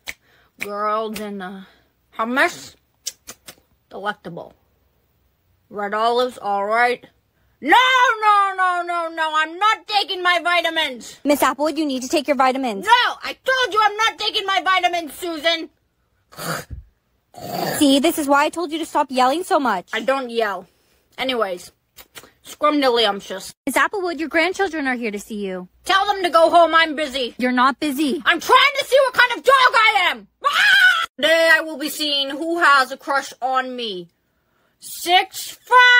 Hummus? Delectable. Red olives? Alright. No! I'm not taking my vitamins. Miss Applewood, you need to take your vitamins. No! I told you I'm not taking my vitamins, Susan! See, this is why I told you to stop yelling so much. I don't yell. Anyways, scrumdiddlyumptious. Miss Applewood, your grandchildren are here to see you. Tell them to go home, I'm busy. You're not busy. I'm trying to see what kind of dog I am! Ah! Today I will be seeing who has a crush on me. 6'5".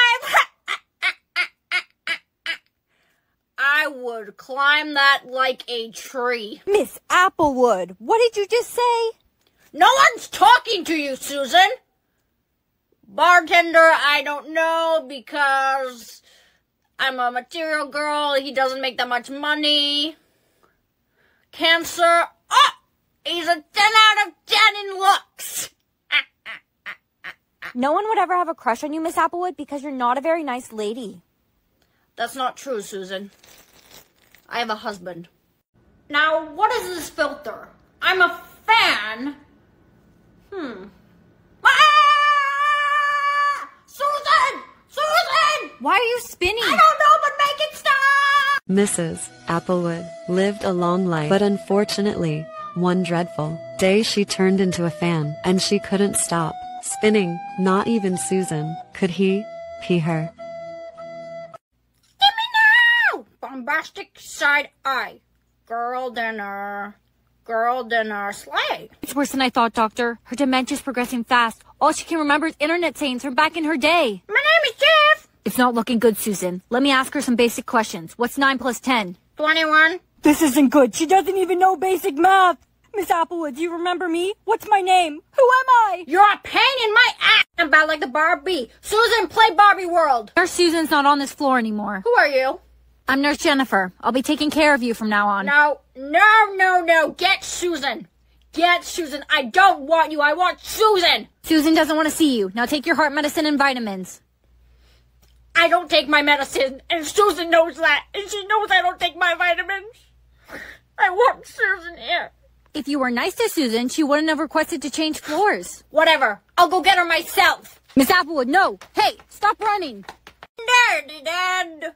I would climb that like a tree. Miss Applewood, what did you just say? No one's talking to you, Susan. Bartender, I don't know because I'm a material girl. He doesn't make that much money. Cancer. Oh! He's a 10 out of 10 in looks. No one would ever have a crush on you, Miss Applewood, because you're not a very nice lady. That's not true, Susan. I have a husband. Now, what is this filter? I'm a fan. Susan! Susan! Why are you spinning? I don't know, but make it stop! Mrs. Applewood lived a long life, but unfortunately, one dreadful day she turned into a fan, and she couldn't stop spinning. Not even Susan could pee her. Give me now! Bombastic side eye. Girl dinner. Girl dinner. Slay. It's worse than I thought, Doctor. Her dementia's progressing fast. All she can remember is internet sayings from back in her day. My name is Jeff. It's not looking good, Susan. Let me ask her some basic questions. What's 9 plus 10? 21. This isn't good. She doesn't even know basic math. Miss Applewood, do you remember me? What's my name? Who am I? You're a pain in my ass. I'm bad like the Barbie. Susan, play Barbie World. Nurse Susan's not on this floor anymore. Who are you? I'm Nurse Jennifer. I'll be taking care of you from now on. No. Get Susan. Get Susan. I don't want you. I want Susan. Susan doesn't want to see you. Now take your heart medicine and vitamins. I don't take my medicine, and Susan knows that, and she knows I don't take my vitamins. I want Susan here. If you were nice to Susan, she wouldn't have requested to change floors. Whatever. I'll go get her myself. Miss Applewood, no. Hey, stop running. Daddy, Dad.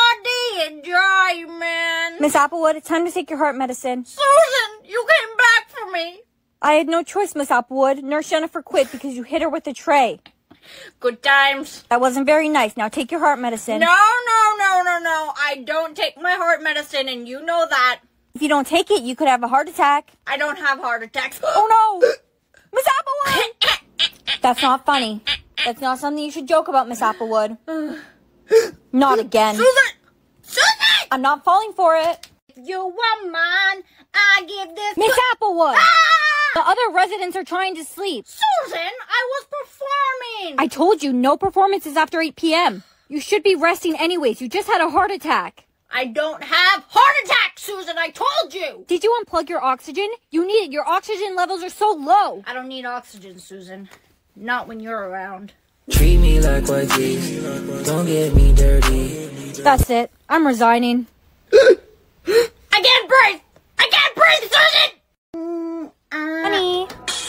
Enjoyment. Miss Applewood, it's time to take your heart medicine. Susan, you came back for me. I had no choice, Miss Applewood. Nurse Jennifer quit because you hit her with a tray. Good times. That wasn't very nice. Now take your heart medicine. No. I don't take my heart medicine, and you know that. If you don't take it, you could have a heart attack. I don't have heart attacks. Oh no! Miss Applewood! That's not funny. That's not something you should joke about, Miss Applewood. Not again. Susan! I'm not falling for it. If you want mine, I give this Miss Applewood! The other residents are trying to sleep. Susan, I was performing. I told you, no performances after 8 p.m. You should be resting anyways. You just had a heart attack. I don't have heart attacks, Susan. I told you. Did you unplug your oxygen? You need it. Your oxygen levels are so low. I don't need oxygen, Susan. Not when you're around. Treat me like white teeth. Don't get me dirty. That's it. I'm resigning. I can't breathe. Susan. Honey.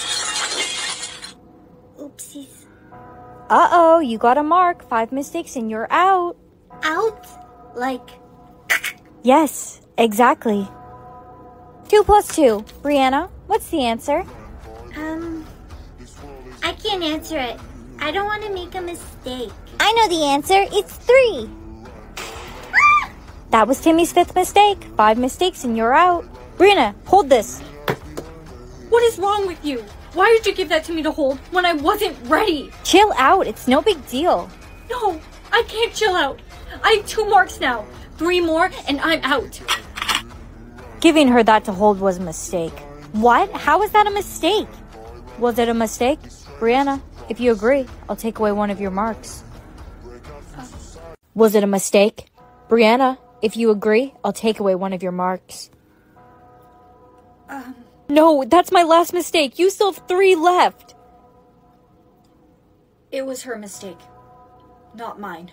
Oopsies. Uh-oh, you got a mark. 5 mistakes and you're out. Out? Like... Yes, exactly. 2 plus 2. Brianna, what's the answer? I can't answer it. I don't want to make a mistake. I know the answer. It's 3. That was Timmy's 5th mistake. 5 mistakes and you're out. Brianna, hold this. What is wrong with you? Why did you give that to me to hold when I wasn't ready? Chill out. It's no big deal. No, I can't chill out. I have 2 marks now. 3 more and I'm out. Giving her that to hold was a mistake. What? How is that a mistake? Was it a mistake? Brianna, if you agree, I'll take away one of your marks. Was it a mistake? Brianna, if you agree, I'll take away one of your marks. No, that's my last mistake. You still have 3 left. It was her mistake, not mine.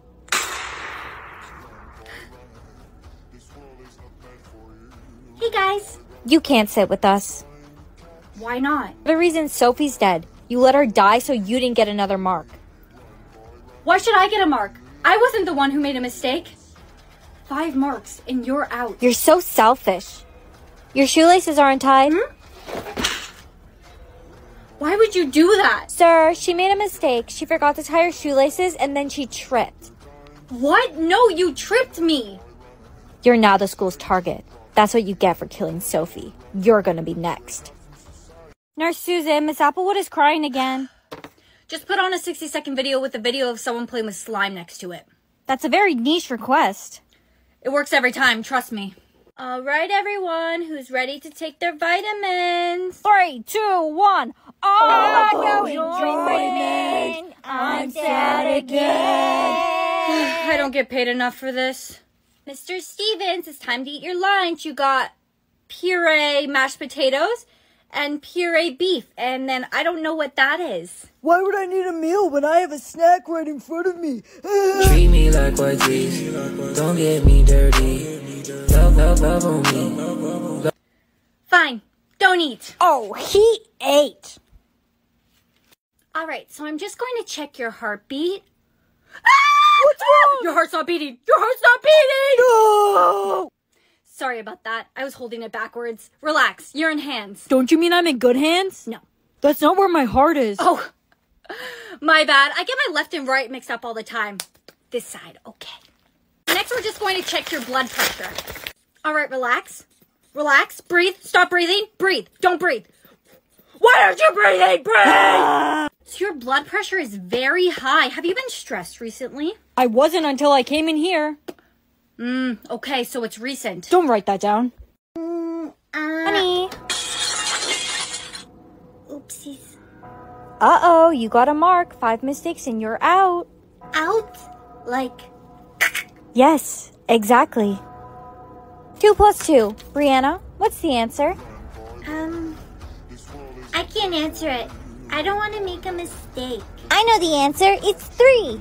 Hey guys. You can't sit with us. Why not? The reason Sophie's dead. You let her die so you didn't get another mark. Why should I get a mark? I wasn't the one who made a mistake. 5 marks and you're out. You're so selfish. Your shoelaces aren't tied. Why would you do that? Sir, she made a mistake. She forgot to tie her shoelaces and then she tripped. What? No, you tripped me. You're now the school's target. That's what you get for killing Sophie. You're gonna be next. Nurse Susan, Miss Applewood is crying again. Just put on a 60-second video with a video of someone playing with slime next to it. That's a very niche request. It works every time, trust me. All right, everyone, who's ready to take their vitamins? 3, 2, 1. Oh, enjoyment. I'm sad again. I don't get paid enough for this. Mr. Stevens, it's time to eat your lunch. You got puree mashed potatoes and puree beef, and then I don't know what that is. Why would I need a meal when I have a snack right in front of me? Treat me like white teeth. Don't get me dirty. Love on me. Fine, don't eat. Oh, he ate. All right, so I'm just going to check your heartbeat. What's wrong? Your heart's not beating. Your heart's not beating. No! Sorry about that. I was holding it backwards. Relax. You're in hands. Don't you mean I'm in good hands? No. That's not where my heart is. Oh, my bad. I get my left and right mixed up all the time. This side. Okay. Next, we're just going to check your blood pressure. All right, relax. Relax. Breathe. Stop breathing. Breathe. Don't breathe. Why aren't you breathing? Breathe! So your blood pressure is very high. Have you been stressed recently? I wasn't until I came in here. Okay, so it's recent. Don't write that down. Honey. Oopsies. Uh-oh, you got a mark. 5 mistakes and you're out. Out? Like... Yes, exactly. 2 plus 2. Brianna, what's the answer? I can't answer it. I don't want to make a mistake. I know the answer. It's 3.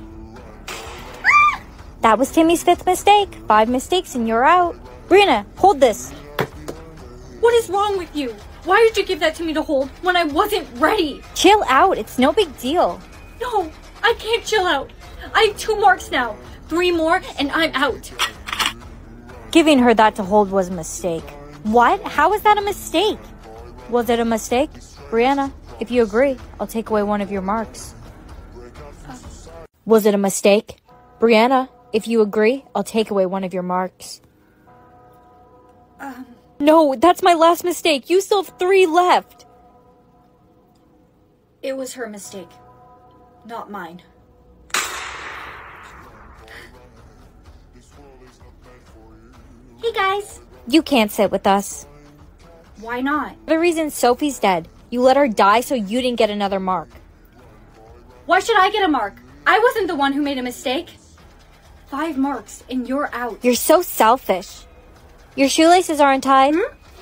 That was Timmy's 5th mistake. 5 mistakes and you're out. Brianna, hold this. What is wrong with you? Why did you give that to me to hold when I wasn't ready? Chill out. It's no big deal. No, I can't chill out. I have 2 marks now. 3 more and I'm out. Giving her that to hold was a mistake. What? How is that a mistake? Was it a mistake? Brianna, if you agree, I'll take away one of your marks. Was it a mistake? Brianna, if you agree, I'll take away one of your marks. No, that's my last mistake. You still have 3 left. It was her mistake, not mine. Hey, guys. You can't sit with us. Why not? The reason Sophie's dead. You let her die so you didn't get another mark. Why should I get a mark? I wasn't the one who made a mistake. 5 marks and you're out. You're so selfish. Your shoelaces aren't tied.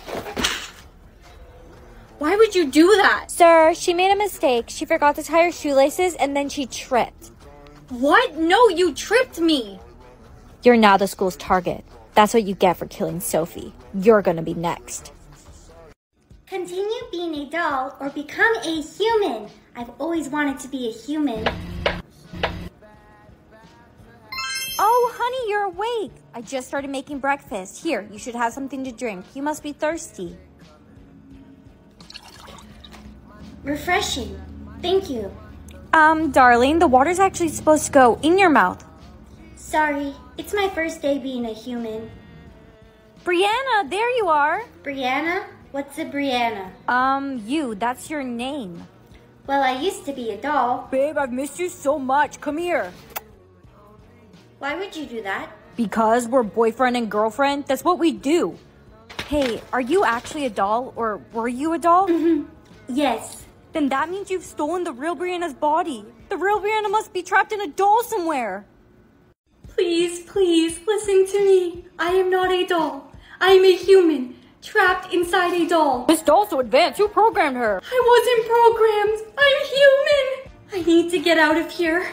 Why would you do that? Sir, she made a mistake. She forgot to tie her shoelaces and then she tripped. What? No, you tripped me. You're now the school's target. That's what you get for killing Sophie. You're gonna be next. Continue being a doll or become a human. I've always wanted to be a human. Oh, honey, you're awake. I just started making breakfast. Here, you should have something to drink. You must be thirsty. Refreshing. Thank you. Darling, the water's actually supposed to go in your mouth. Sorry, it's my first day being a human. Brianna, there you are. Brianna? What's a Brianna? That's your name. Well, I used to be a doll. Babe, I've missed you so much. Come here. Why would you do that? Because we're boyfriend and girlfriend. That's what we do. Hey, are you actually a doll, or were you a doll? Yes. Then that means you've stolen the real Brianna's body. The real Brianna must be trapped in a doll somewhere. Please, please, listen to me. I am not a doll. I am a human, trapped inside a doll. This doll's so advanced. Who programmed her? I wasn't programmed. I'm human. I need to get out of here.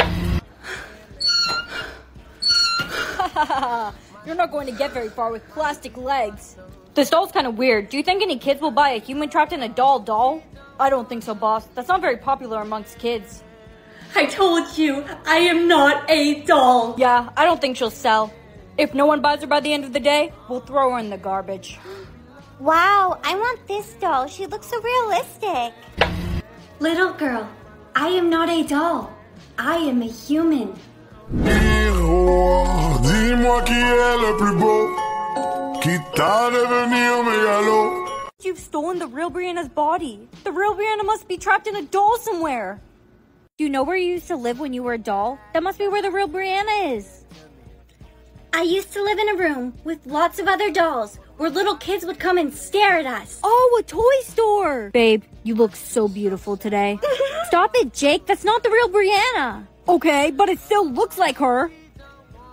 You're not going to get very far with plastic legs. This doll's kind of weird. Do you think any kids will buy a human trapped in a doll? I don't think so, boss. That's not very popular amongst kids. I told you, I am not a doll. Yeah, I don't think she'll sell. If no one buys her by the end of the day, we'll throw her in the garbage. Wow, I want this doll. She looks so realistic. Little girl, I am not a doll. I am a human. Miroir, dis-moi qui est le plus beau, qui t'a devenir mégalo. You've stolen the real Brianna's body. The real Brianna must be trapped in a doll somewhere. Do you know where you used to live when you were a doll? That must be where the real Brianna is. I used to live in a room with lots of other dolls where little kids would come and stare at us. Oh, a toy store. Babe, you look so beautiful today. Stop it, Jake. That's not the real Brianna. Okay, but it still looks like her.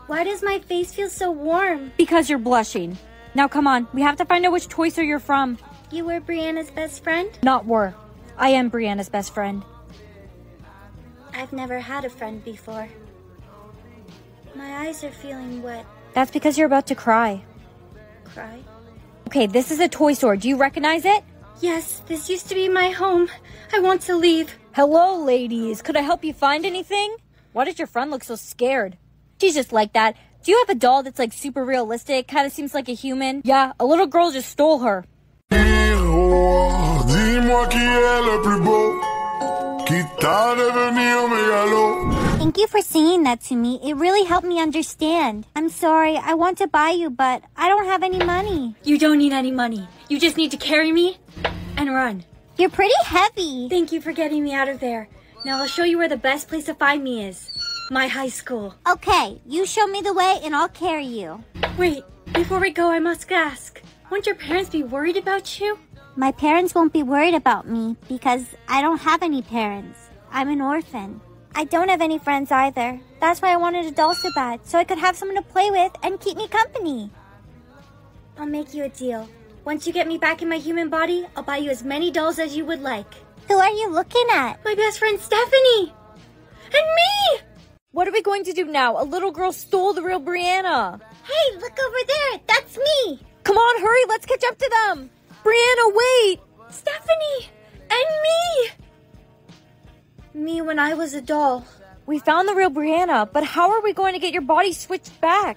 Why does my face feel so warm? Because you're blushing. Now come on, we have to find out which Toy Store you're from. You were Brianna's best friend? Not were. I am Brianna's best friend. I've never had a friend before. My eyes are feeling wet. That's because you're about to cry. Cry? Okay, this is a toy store. Do you recognize it? Yes, this used to be my home. I want to leave. Hello, ladies. Could I help you find anything? Why does your friend look so scared? She's just like that. Do you have a doll that's like super realistic? Kind of seems like a human? Yeah, a little girl just stole her. Miroir, dis-moi qui est le plus beau, quitte à devenir mégalo. Thank you for saying that to me. It really helped me understand. I'm sorry, I want to buy you, but I don't have any money. You don't need any money. You just need to carry me and run. You're pretty heavy. Thank you for getting me out of there. Now I'll show you where the best place to find me is. My high school. Okay, you show me the way and I'll carry you. Wait, before we go, I must ask. Won't your parents be worried about you? My parents won't be worried about me because I don't have any parents. I'm an orphan. I don't have any friends either. That's why I wanted a doll so bad, so I could have someone to play with and keep me company. I'll make you a deal. Once you get me back in my human body, I'll buy you as many dolls as you would like. Who are you looking at? My best friend Stephanie! And me! What are we going to do now? A little girl stole the real Brianna. Hey, look over there! That's me! Come on, hurry, let's catch up to them! Brianna, wait! Stephanie! And me! Me when I was a doll. We found the real Brianna, but how are we going to get your body switched back?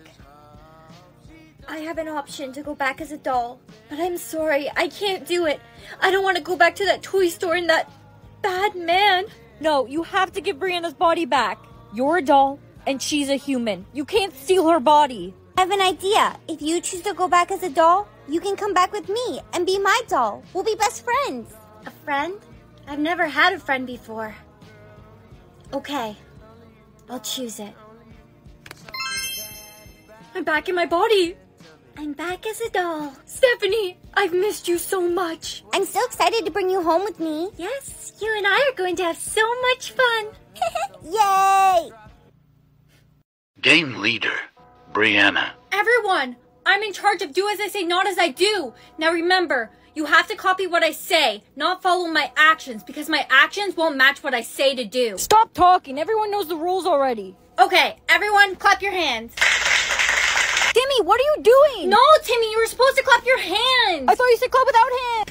I have an option to go back as a doll, but I'm sorry, I can't do it. I don't want to go back to that toy store and that bad man. No, you have to give Brianna's body back. You're a doll, and she's a human. You can't steal her body. I have an idea. If you choose to go back as a doll, you can come back with me and be my doll. We'll be best friends. A friend? I've never had a friend before. Okay, I'll choose it. I'm back in my body. I'm back as a doll. Stephanie, I've missed you so much. I'm so excited to bring you home with me. Yes, you and I are going to have so much fun. Yay! Game leader, Brianna. Everyone, I'm in charge of do as I say, not as I do. Now remember, you have to copy what I say, not follow my actions, because my actions won't match what I say to do. Stop talking. Everyone knows the rules already. Okay, everyone, clap your hands. Timmy, what are you doing? No, Timmy, you were supposed to clap your hands. I thought you said clap without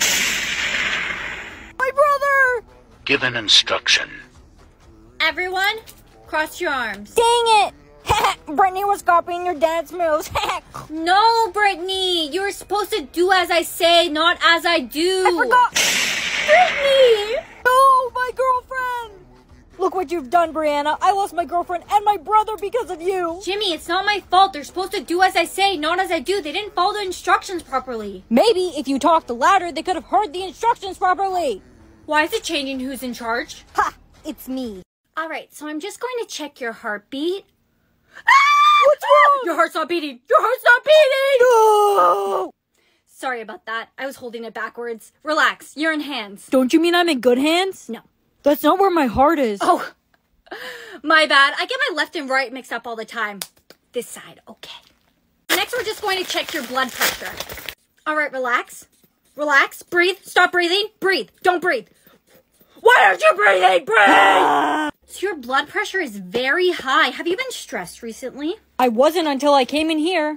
hands. My brother! Give an instruction. Everyone, cross your arms. Dang it! Brittany was copying your dad's moves. No, Brittany, you were supposed to do as I say, not as I do. I forgot. Brittany! No, my girlfriend! Look what you've done, Brianna. I lost my girlfriend and my brother because of you. Jimmy, it's not my fault. They're supposed to do as I say, not as I do. They didn't follow the instructions properly. Maybe if you talked louder, they could have heard the instructions properly. Why is it changing who's in charge? Ha! It's me. All right, so I'm just going to check your heartbeat. Ah! What's wrong? Your heart's not beating. Your heart's not beating. No! Sorry about that. I was holding it backwards. Relax. You're in hands. Don't you mean I'm in good hands? No. That's not where my heart is. Oh, my bad. I get my left and right mixed up all the time. This side, okay. Next, we're just going to check your blood pressure. All right, relax. Relax. Breathe. Stop breathing. Breathe. Don't breathe. Why aren't you breathing? Breathe! So your blood pressure is very high. Have you been stressed recently? I wasn't until I came in here.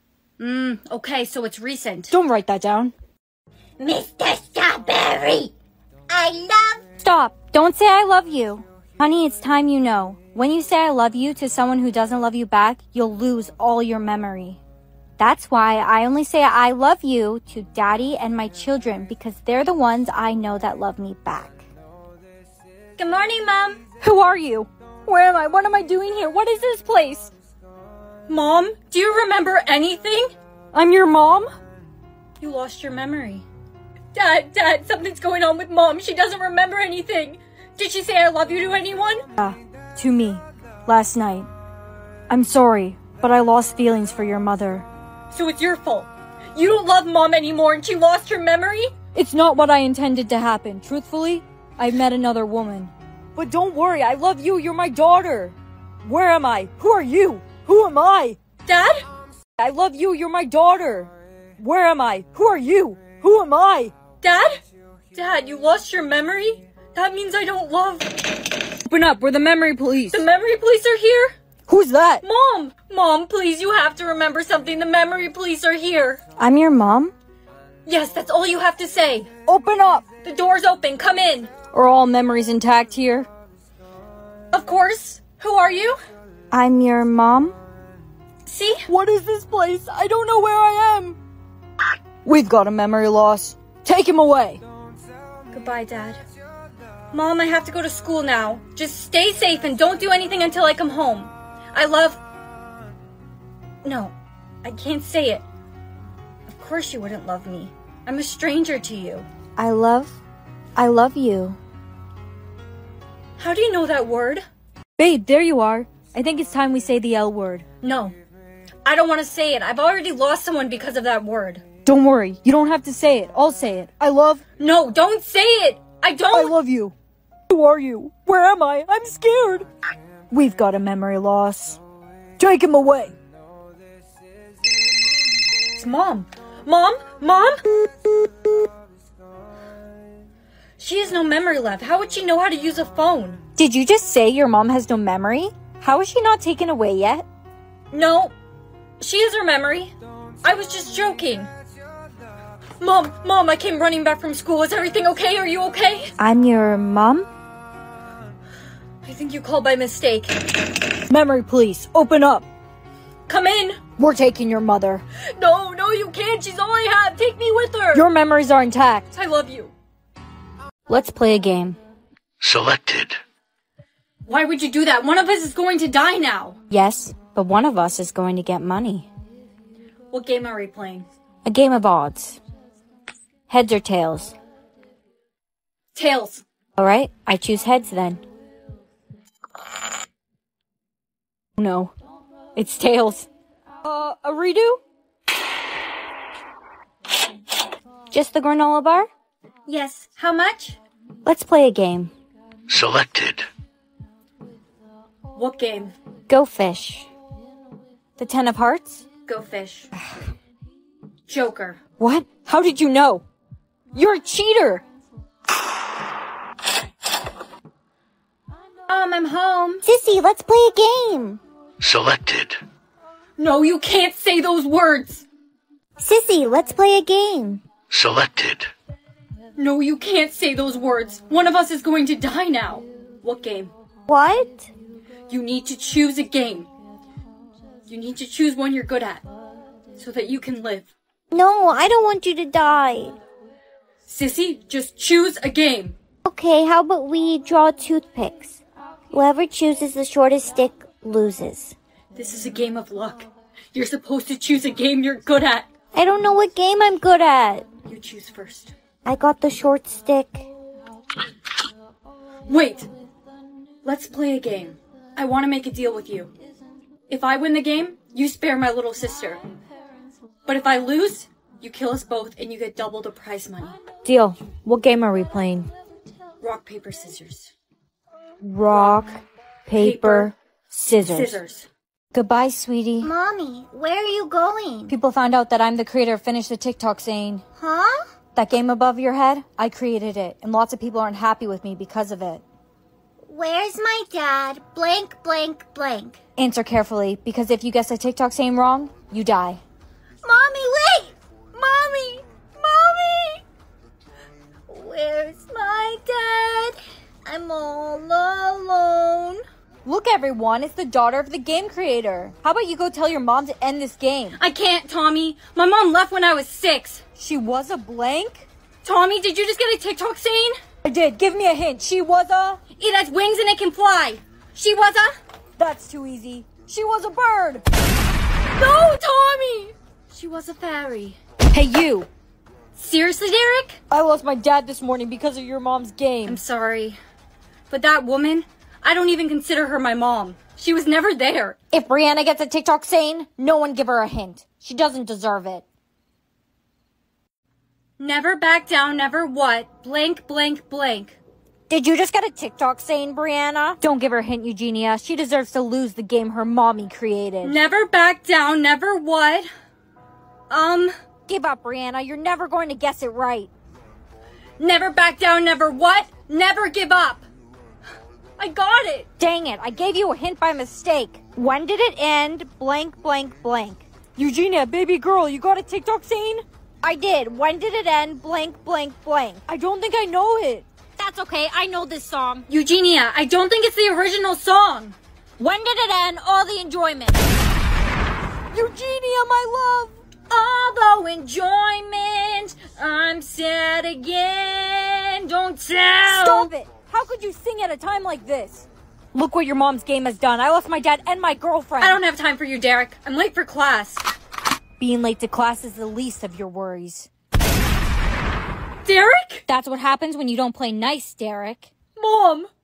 Okay, so it's recent. Don't write that down. Mr. Strawberry, I love... Stop. Don't say I love you. Honey, it's time you know. When you say I love you to someone who doesn't love you back, you'll lose all your memory. That's why I only say I love you to Daddy and my children, because they're the ones I know that love me back. Good morning, Mom. Who are you? Where am I? What am I doing here? What is this place? Mom, do you remember anything? I'm your mom? You lost your memory. Dad, something's going on with Mom. She doesn't remember anything. Did she say I love you to anyone? Yeah, to me. Last night. I'm sorry, but I lost feelings for your mother. So it's your fault. You don't love Mom anymore and she lost her memory? It's not what I intended to happen. Truthfully, I've met another woman. But don't worry, I love you. You're my daughter. Where am I? Who are you? Who am I? Dad? I love you. You're my daughter. Where am I? Who are you? Who am I? Dad? Dad, you lost your memory? That means I don't love... Open up. We're the memory police. The memory police are here? Who's that? Mom! Mom, please, you have to remember something. The memory police are here. I'm your mom? Yes, that's all you have to say. Open up. The door's open. Come in. Are all memories intact here? Of course. Who are you? I'm your mom? See? What is this place? I don't know where I am. We've got a memory loss. Take him away. Goodbye, Dad. Mom, I have to go to school now. Just stay safe and don't do anything until I come home. I love... No, I can't say it. Of course you wouldn't love me. I'm a stranger to you. I love you. How do you know that word? Babe, there you are. I think it's time we say the L word. No, I don't want to say it. I've already lost someone because of that word. Don't worry. You don't have to say it. I'll say it. I love... No, don't say it. I love you. Who are you? Where am I? I'm scared. We've got a memory loss. Take him away. It's Mom. Mom? Mom? She has no memory left. How would she know how to use a phone? Did you just say your mom has no memory? How is she not taken away yet? No, she has her memory. I was just joking. Mom, I came running back from school. Is everything okay? Are you okay? I'm your mom? I think you called by mistake. Memory police, open up. Come in. We're taking your mother. No, you can't. She's all I have. Take me with her. Your memories are intact. I love you. Let's play a game. Selected. Why would you do that? One of us is going to die now. Yes, but one of us is going to get money. What game are we playing? A game of odds. Heads or tails? Tails. Alright, I choose heads then. No, it's tails. A redo? Just the granola bar? Yes. How much? Let's play a game. Selected. What game? Go fish. The 10 of hearts? Go fish. Joker. What? How did you know? You're a cheater! I'm home. Sissy, let's play a game. Selected. No, you can't say those words. Sissy, let's play a game. Selected. No, you can't say those words. One of us is going to die now. What game? What? You need to choose a game. You need to choose one you're good at, so that you can live. No, I don't want you to die. Sissy, just choose a game. Okay, how about we draw toothpicks? Whoever chooses the shortest stick loses. This is a game of luck. You're supposed to choose a game you're good at. I don't know what game I'm good at. You choose first. I got the short stick. Wait! Let's play a game. I want to make a deal with you. If I win the game, you spare my little sister. But if I lose, you kill us both and you get double the prize money. Deal. What game are we playing? Rock, paper, scissors. Rock, paper, scissors. Scissors. Goodbye, sweetie. Mommy, where are you going? People found out that I'm the creator of Finish the TikTok saying, Huh? that game above your head, I created it, and lots of people aren't happy with me because of it. Where's my dad? Blank, blank, blank. Answer carefully, because if you guess a TikTok saying wrong, you die. Mommy, wait! Mommy! Mommy! Where's my dad? I'm all alone. Look, everyone, it's the daughter of the game creator. How about you go tell your mom to end this game? I can't, Tommy. My mom left when I was 6. She was a blank? Tommy, did you just get a TikTok saying? I did. Give me a hint. She was a... It has wings and it can fly. She was a... That's too easy. She was a bird. No, Tommy! She was a fairy. Hey, you. Seriously, Derek? I lost my dad this morning because of your mom's game. I'm sorry. But that woman, I don't even consider her my mom. She was never there. If Brianna gets a TikTok saying, no one give her a hint. She doesn't deserve it. Never back down, never what? Blank, blank, blank. Did you just get a TikTok saying, Brianna? Don't give her a hint, Eugenia. She deserves to lose the game her mommy created. Never back down, never what? Give up, Brianna. You're never going to guess it right. Never back down, never what? Never give up. I got it. Dang it, I gave you a hint by mistake. When did it end? Blank, blank, blank. Eugenia, baby girl, you got a TikTok saying? I did. When did it end? Blank, blank, blank. I don't think I know it. That's okay, I know this song. Eugenia, I don't think it's the original song. When did it end? All the enjoyment. Eugenia, my love. Although enjoyment, I'm sad again. Don't tell. Stop it. How could you sing at a time like this? Look what your mom's game has done. I lost my dad and my girlfriend. I don't have time for you, Derek. I'm late for class. Being late to class is the least of your worries. Derek? That's what happens when you don't play nice, Derek. Mom!